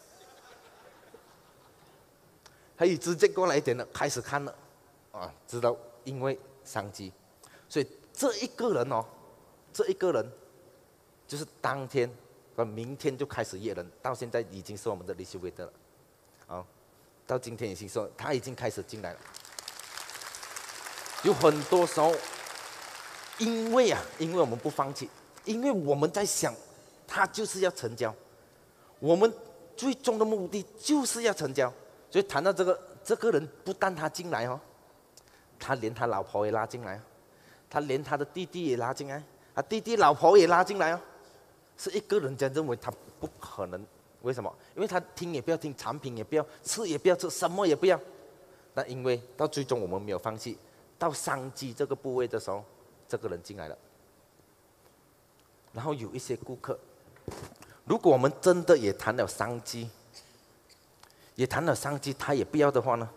开始看了，啊，知道因为商机，所以这一个人就是当天和明天就开始约人，到现在已经是我们的 list waiter 了，啊，到今天已经说他已经开始进来了，有很多时候。因为我们不放弃，因为我们在想，他就是要成交，我们最终的目的就是要成交，所以谈到这个人不但他进来哦，他连他老婆也拉进来，他连他的弟弟也拉进来，他弟弟老婆也拉进来哦，是一个人家认为他不可能，为什么？因为他听也不要听，产品也不要，吃也不要吃，什么也不要，那因为到最终我们没有放弃，到商机这个部位的时候。这个人进来了，然后有一些顾客，如果我们真的也谈了商机，他也不要的话呢？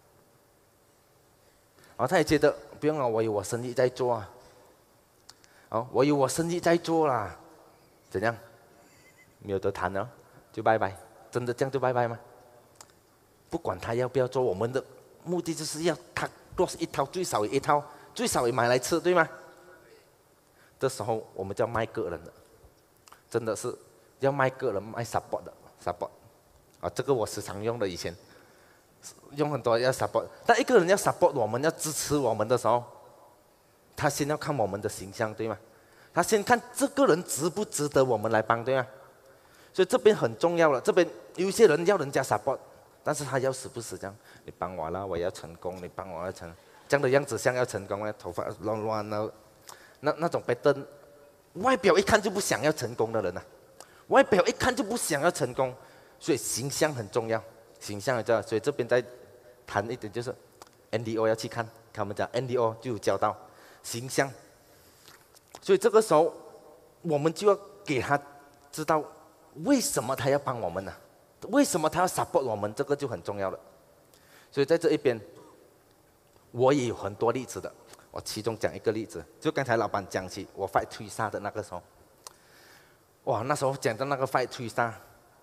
他也觉得不用啊，我有我生意在做啊，我有我生意在做啦，怎样？没有得谈了，就拜拜，真的这样就拜拜吗？不管他要不要做，我们的目的就是要他多一套，最少一套。最少也买来吃，对吗？这时候我们就要卖个人的，真的是要卖个人卖 support 的 support， 这个我时常用的，以前用很多要 support， 但一个人要 support 我们要支持我们的时候，他先要看我们的形象，对吗？他先看这个人值不值得我们来帮，对吗？所以这边很重要了，这边有些人要人家 support， 但是他要死不死这样，你帮我啦，我要成功，你帮我要成。这样的样子像要成功呢，头发乱乱的， 那种 pattern， 外表一看就不想要成功的人啊，外表一看就不想要成功，所以形象很重要，形象很重要。所以这边再谈一点，就是 NDO 要去看，他们讲 NDO 就有教到形象，所以这个时候我们就要给他知道为什么他要帮我们呢？为什么他要 support 我们？这个就很重要了。所以在这一边，我也有很多例子的。我其中讲一个例子，就刚才老板讲起我 fight 推杀的那个时候，哇，那时候讲到那个 fight 推杀，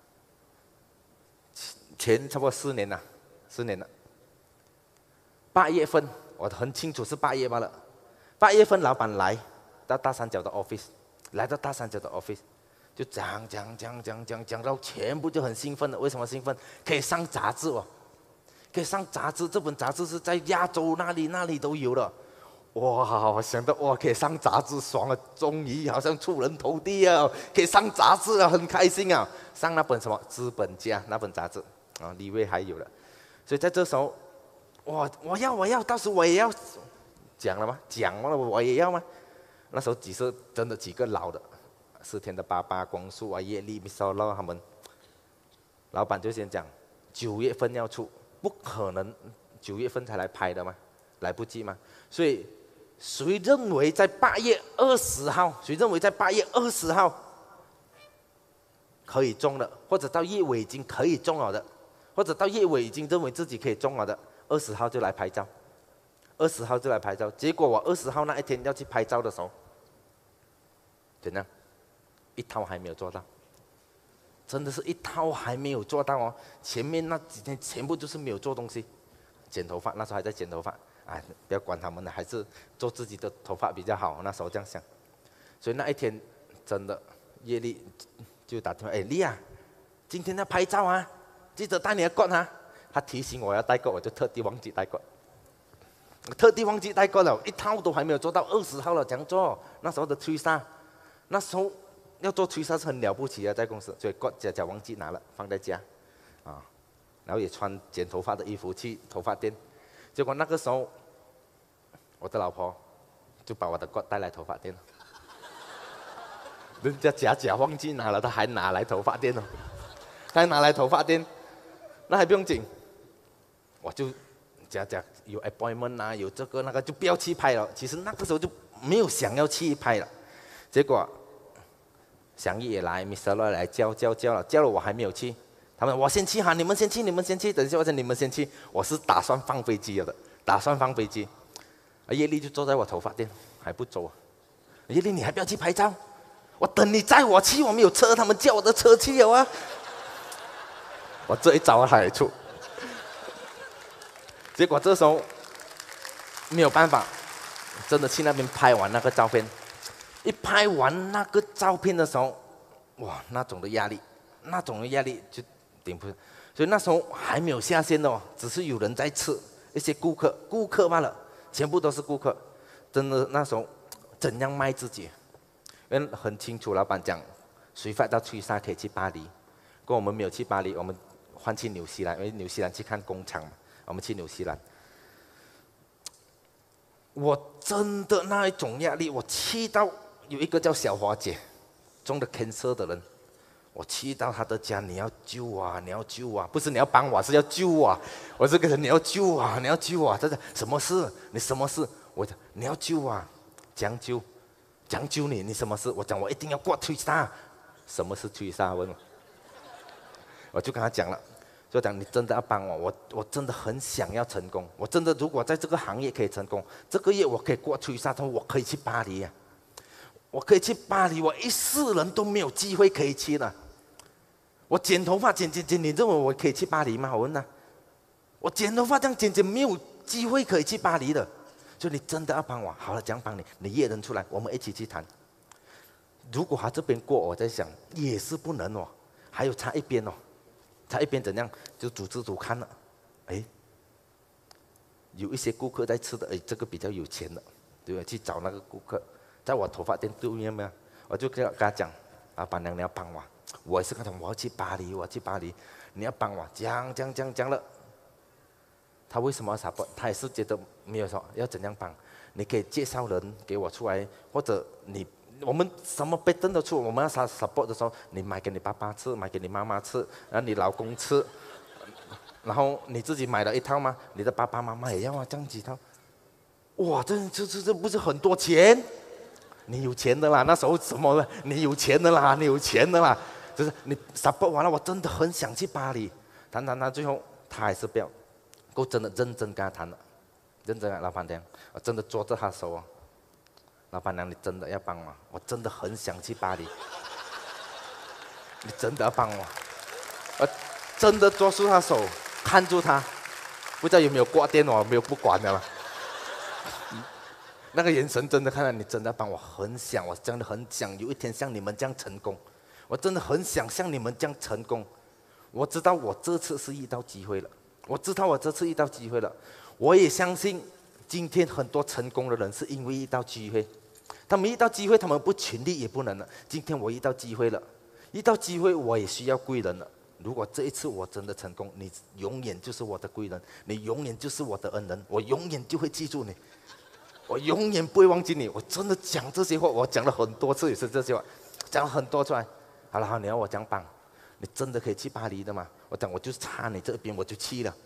前差不多4年了，4年了。8月份，我很清楚是8月罢了。8月份，老板来到大三角的 office， 来到大三角的 office， 就讲到全部就很兴奋了。为什么兴奋？可以上杂志哦，可以上杂志。这本杂志是在亚洲那里都有的。哇，我想到哇，可以上杂志，爽了，终于好像出人头地啊，可以上杂志啊，很开心啊。上那本什么《资本家》那本杂志啊，里面还有了。所以在这时候，哇，我要，到时我也要讲了吗？讲了，我也要吗？那时候真的几个老的，4天的爸爸、光速啊、叶力、米烧肉他们，老板就先讲9月份要出，不可能9月份才来拍的吗？来不及吗？所以谁认为在8月20号？谁认为在8月20号可以中了，或者到月尾已经可以中了的，或者到月尾已经认为自己可以中了的，20号就来拍照，20号就来拍照。结果我20号那一天要去拍照的时候，怎样？一套还没有做到，真的是一套还没有做到哦。前面那几天全部就是没有做东西，剪头发，那时候还在剪头发。哎，不要管他们了，还是做自己的头发比较好。那时候这样想，所以那一天真的，叶丽就打电话，哎，丽啊，今天要拍照啊，记得带你的冠啊。他提醒我要带冠，我就特地忘记带冠，了，一套都还没有做到，20号了，怎样做？那时候的推杀，那时候要做推杀是很了不起的，在公司，所以冠假忘记拿了，放在家，啊，然后也穿剪头发的衣服去头发店。结果那个时候，我的老婆就把我的冠带来头发店了。人家假忘记拿了，他还拿来头发店哦，那还不用紧，我就假有 appointment 啊，有这个那个就不要去拍了。其实那个时候就没有想要去拍了。结果祥义也来，Mr. 乐来叫了，我还没有去。他们我先去哈，你们先去，等一下我说你们先去，我是打算放飞机了的，叶丽就坐在我头发店还不走，叶丽你还不要去拍照？我等你载我去，我没有车，他们叫我的车去了啊。我这一招还出，结果这时候没有办法，真的去那边拍完那个照片，一拍完那个照片的时候，哇，那种的压力就顶不住，所以那时候还没有下线哦，只是有人在吃，一些顾客罢了，全部都是顾客。真的那时候怎样卖自己？因为很清楚，老板讲，谁发到吹沙可以去巴黎，跟我们没有去巴黎，我们换去纽西兰，因为纽西兰去看工厂嘛，我们去纽西兰。我真的那一种压力，我气到有一个叫小华姐，中了 cancer 的人。我去到他的家，你要救啊，不是你要帮我，是要救啊！我这个人你要救啊，这是什么事？你什么事？我讲你要救啊，讲救你什么事？我讲我一定要过推杀，什么是推杀？问我就跟他讲了，就讲你真的要帮我真的很想要成功，我真的如果在这个行业可以成功，这个月我可以过推杀，我可以去巴黎啊，我一世人都没有机会可以去了。我剪头发剪，你认为我可以去巴黎吗？我问他，我剪头发这样剪，没有机会可以去巴黎的。所以你真的要帮我，好了，怎样帮你？你约人出来，我们一起去谈。如果他这边过，我在想也是不能哦，还有差一边哦，差一边怎样？就组看了，哎，有一些顾客在吃的，哎，这个比较有钱的，对吧？去找那个顾客，在我头发店对面没有？我就跟他讲，老板娘你要帮我。我也是跟他讲，我要去巴黎，你要帮我，讲了。他为什么要support？他也是觉得没有说要怎样帮。 你可以介绍人给我出来，或者我们什么备证都出，我们要support的时候，你买给你爸爸吃，买给你妈妈吃，然后你老公吃，然后你自己买了一套吗？你的爸爸妈妈也要啊，这样几套。哇，这不是很多钱？你有钱的啦，那时候什么了？你有钱的啦，你有钱的啦。就是你 support 完了，我真的很想去巴黎，谈，最后他还是不要，我真的认真跟他谈了，认真啊，老板娘，我真的捉着他手啊，老板娘，你真的要帮我，我真的很想去巴黎，你真的要帮我，我真的抓住他手，看住他，不知道有没有挂电话，没有不管的了。那个眼神真的看到你真的帮我，我真的很想有一天像你们这样成功，我真的很想像你们这样成功。我知道我这次是遇到机会了，我也相信今天很多成功的人是因为遇到机会，他们遇到机会，他们不全力也不能了。今天我遇到机会了，我也需要贵人了。如果这一次我真的成功，你永远就是我的贵人，你永远就是我的恩人，我永远就会记住你。我永远不会忘记你，我真的讲这些话，我讲了很多次，也是这些话，讲了很多出来。好了，你要我这样帮，你真的可以去巴黎的吗？我讲，我就差你这边我就去了，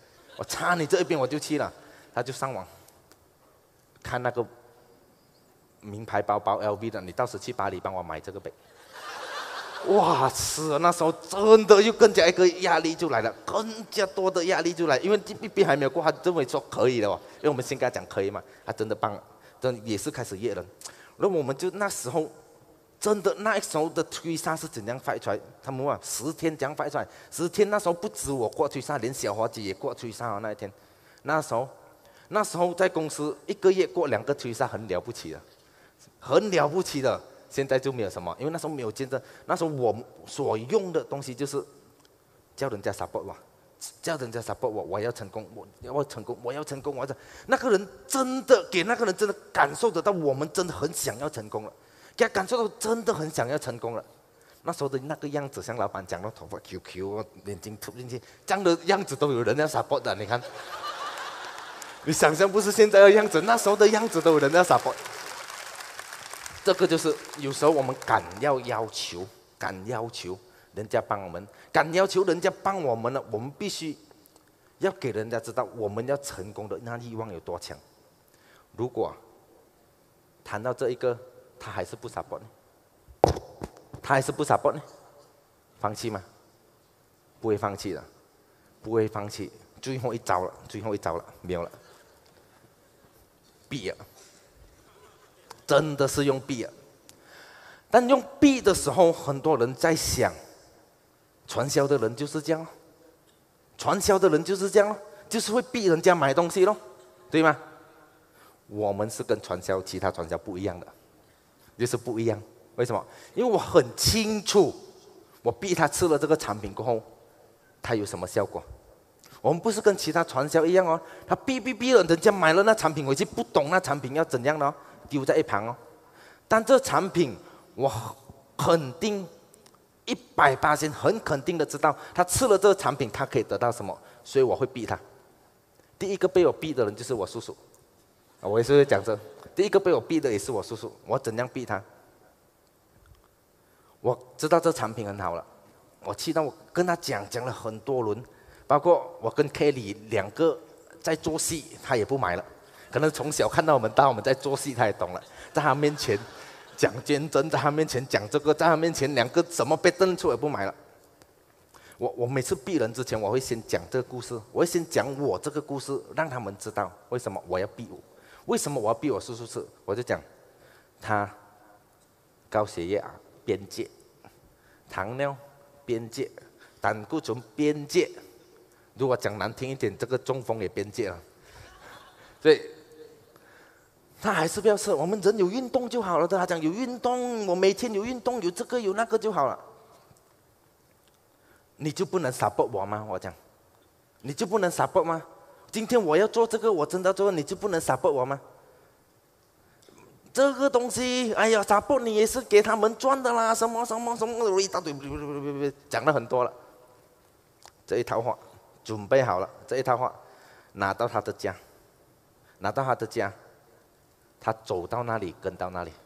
他就上网看那个名牌包包 LV 的，你到时去巴黎帮我买这个背。哇，是啊，那时候真的又更加一个压力就来了，更加多的压力就来，因为第一遍还没有过，他认为说可以的哦，因为我们先跟他讲可以嘛，他真的帮了。也是开始约人，然后我们就那时候，真的那时候的推杀是怎样发出来？他们话10天怎样发出来？10天那时候不止我过推杀，连小伙子也过推杀哦。那一天，那时候在公司1个月过2个推杀，很了不起的，很了不起的。现在就没有什么，因为那时候没有见证。那时候我所用的东西就是叫人家 support 我，我要成功，我要成功，那个人真的感受得到，我们真的很想要成功了，给他感受到真的很想要成功了。那时候的那个样子，像老板讲的，头发 QQ， 眼睛凸进去，这样的样子都有人要 support 的。你看，你想象不是现在的样子，那时候的样子都有人要 support。这个就是有时候我们敢要求人家帮我们，敢要求人家帮我们了，我们必须要给人家知道我们要成功的那欲望有多强。如果谈到这一个，他还是不 support 呢？放弃吗？不会放弃的，最后一招了，没有了，逼了，真的是用逼了。但用逼的时候，很多人在想，传销的人就是这样，就是会逼人家买东西咯，对吗？我们是跟其他传销不一样的，就是不一样。为什么？因为我很清楚，我逼他吃了这个产品过后，他有什么效果。我们不是跟其他传销一样哦，他逼了人家买了那产品回去，不懂那产品要怎样的哦，丢在一旁哦。但这产品，我肯定100%很肯定的知道，他吃了这个产品，他可以得到什么，所以我会逼他。第一个被我逼的人就是我叔叔，我也是会讲这，第一个被我逼的也是我叔叔。我怎样逼他？我知道这产品很好了，我跟他讲了很多轮，包括我跟 Kelly 2个在做戏，他也不买了。可能从小看到我们大，我们在做戏，他也懂了。在他面前讲捐赠，在他面前讲这个，在他面前2个什么被瞪出也不买了。我每次逼人之前，我会先讲这个故事，我会先讲我这个故事，让他们知道为什么我要逼我叔叔吃。我就讲他高血压边界，糖尿边界，胆固醇边界，如果讲难听一点，这个中风也边界了。所以他还是不要吃。我们人有运动就好了的，他讲有运动，我每天有运动，有这个有那个就好了。你就不能 support 我吗？我讲，你就不能 support 吗？今天我要做这个，我真的做，你就不能 support 我吗？这个东西，哎呀 ，support 你也是给他们赚的啦，什么一大堆，讲了很多了。这一套话准备好了，这一套话拿到他的家， 他走到那里跟到那里，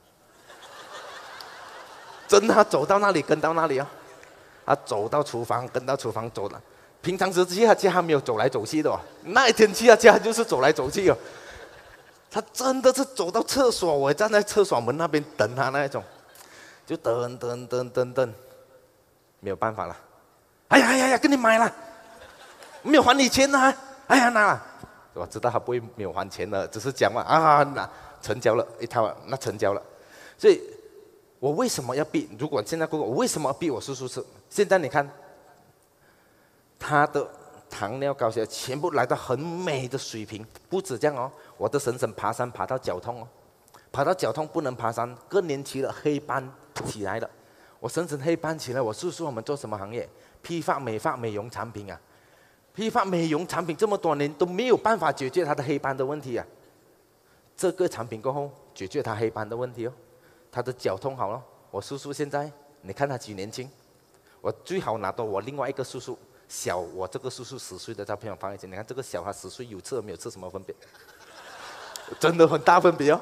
真的他走到那里跟到那里啊！他走到厨房跟到厨房走了。平常时去他家没有走来走去的哦，那一天去他家就是走来走去哦。他真的是走到厕所，我站在厕所门那边等他那一种，就等，没有办法了。哎呀，跟你买了，没有还你钱啊！哎呀，拿了。我知道他不会没有还钱的，只是讲嘛啊，那成交了一套，那成交了。所以，我为什么要逼？如果现在过，我为什么要逼我叔叔吃？现在你看，他的糖尿高血压全部来到很美的水平，不止这样哦。我的婶婶爬山爬到脚痛哦，爬到脚痛不能爬山，更年期了黑斑起来了。我婶婶黑斑起来，我叔叔我们做什么行业？批发、美发、美容产品啊。批发美容产品这么多年都没有办法解决他的黑斑的问题啊。这个产品过后解决他黑斑的问题哦，他的脚痛好了。我叔叔现在你看他几年轻，我最好拿到我另外一个叔叔小我这个叔叔10岁的照片我放一起，你看这个小他10岁有吃没有吃什么分别？真的很大分别哦。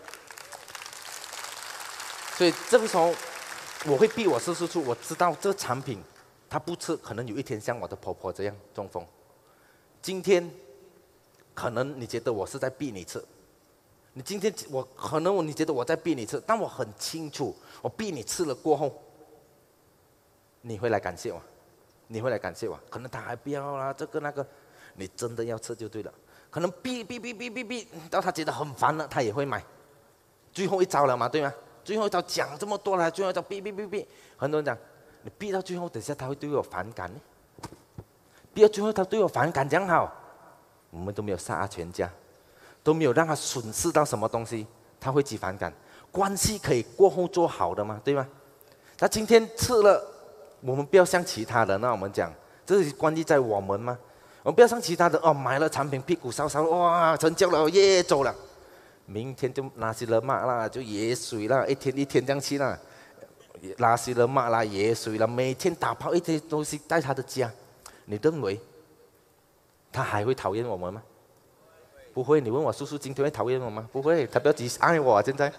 所以这个时候我会逼我叔叔吃，我知道这个产品他不吃，可能有一天像我的婆婆这样中风。今天可能你觉得我是在逼你吃，你今天你觉得我在逼你吃，但我很清楚，我逼你吃了过后，你会来感谢我，你会来感谢我。可能他还不要啦，这个那个，你真的要吃就对了。可能逼，到他觉得很烦了，他也会买。最后一招了嘛，对吗？最后一招讲这么多了，最后一招逼，很多人讲。你逼到最后，等下他会对我反感呢。逼到最后，他对我反感，这样好，我们都没有杀他全家，都没有让他损失到什么东西，他会起反感。关系可以过后做好的嘛，对吗？他今天吃了，我们不要像其他人，那我们讲，这是关系在我们吗？我们不要像其他人哦，买了产品屁股烧烧，哇，成交了，耶，走了。明天就拿西勒玛啦，就野水啦，一天一天这样去啦。拉西勒玛啦，野水啦，每天打包一些东西在他的家，你认为他还会讨厌我们吗？不会。你问我叔叔今天会讨厌我吗？不会，他不要急爱我啊，现在。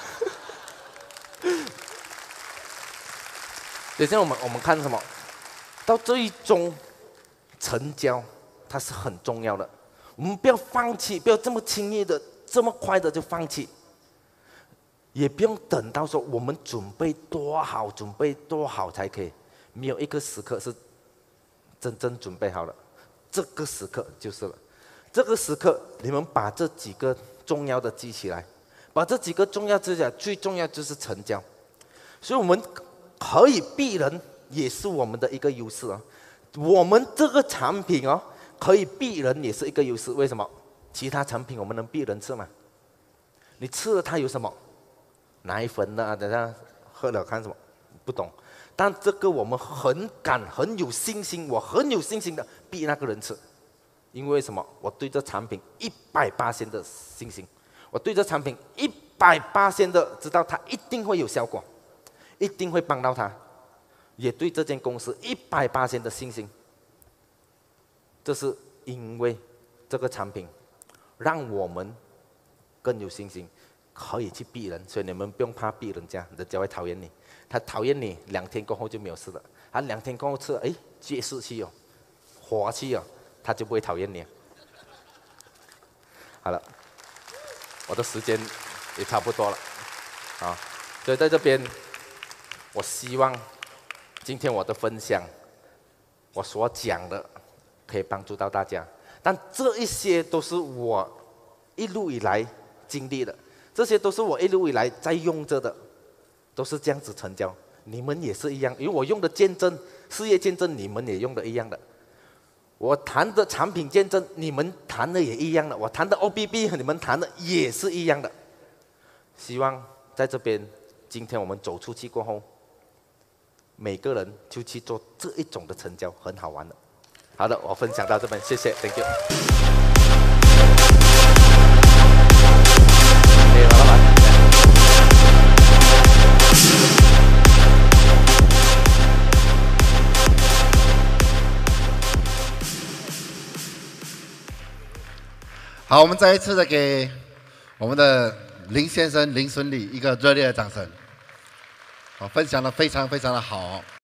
等下我们看什么？到最终成交，它是很重要的。我们不要放弃，不要这么轻易的、这么快的就放弃。也不用等到说我们准备多好才可以，没有一个时刻是真正准备好了，这个时刻就是了。这个时刻，你们把这几个重要的记起来，把这几个重要记起来，最重要就是成交。所以我们可以逼人，也是我们的一个优势啊。我们这个产品哦，可以逼人也是一个优势。为什么？其他产品我们能逼人吃吗？你吃了它有什么？奶粉的，等下喝了看什么？不懂。但这个我们很有信心，我很有信心的逼那个人吃，因为什么？我对这产品100%的信心，我对这产品100%的知道它一定会有效果，一定会帮到他，也对这间公司100%的信心。这是因为这个产品让我们更有信心。可以去逼人，所以你们不用怕逼人家，人家会讨厌你。他讨厌你2天过后就没有事了。他2天过后吃，哎，接势气哦，火气哦，他就不会讨厌你。好了，我的时间也差不多了，啊，所以在这边，我希望今天我的分享，我所讲的可以帮助到大家。但这一些都是我一路以来经历的。这些都是我一路以来在用着的，都是这样子成交。你们也是一样，因为我用的见证、事业见证，你们也用的一样的。我谈的产品见证，你们谈的也一样的。我谈的 OBB， 你们谈的也是一样的。希望在这边，今天我们走出去过后，每个人就去做这一种的成交，很好玩的。好的，我分享到这边，谢谢 ，Thank you。 好，我们再一次的给我们的林先生林顺利一个热烈的掌声。好，分享的非常非常的好哦。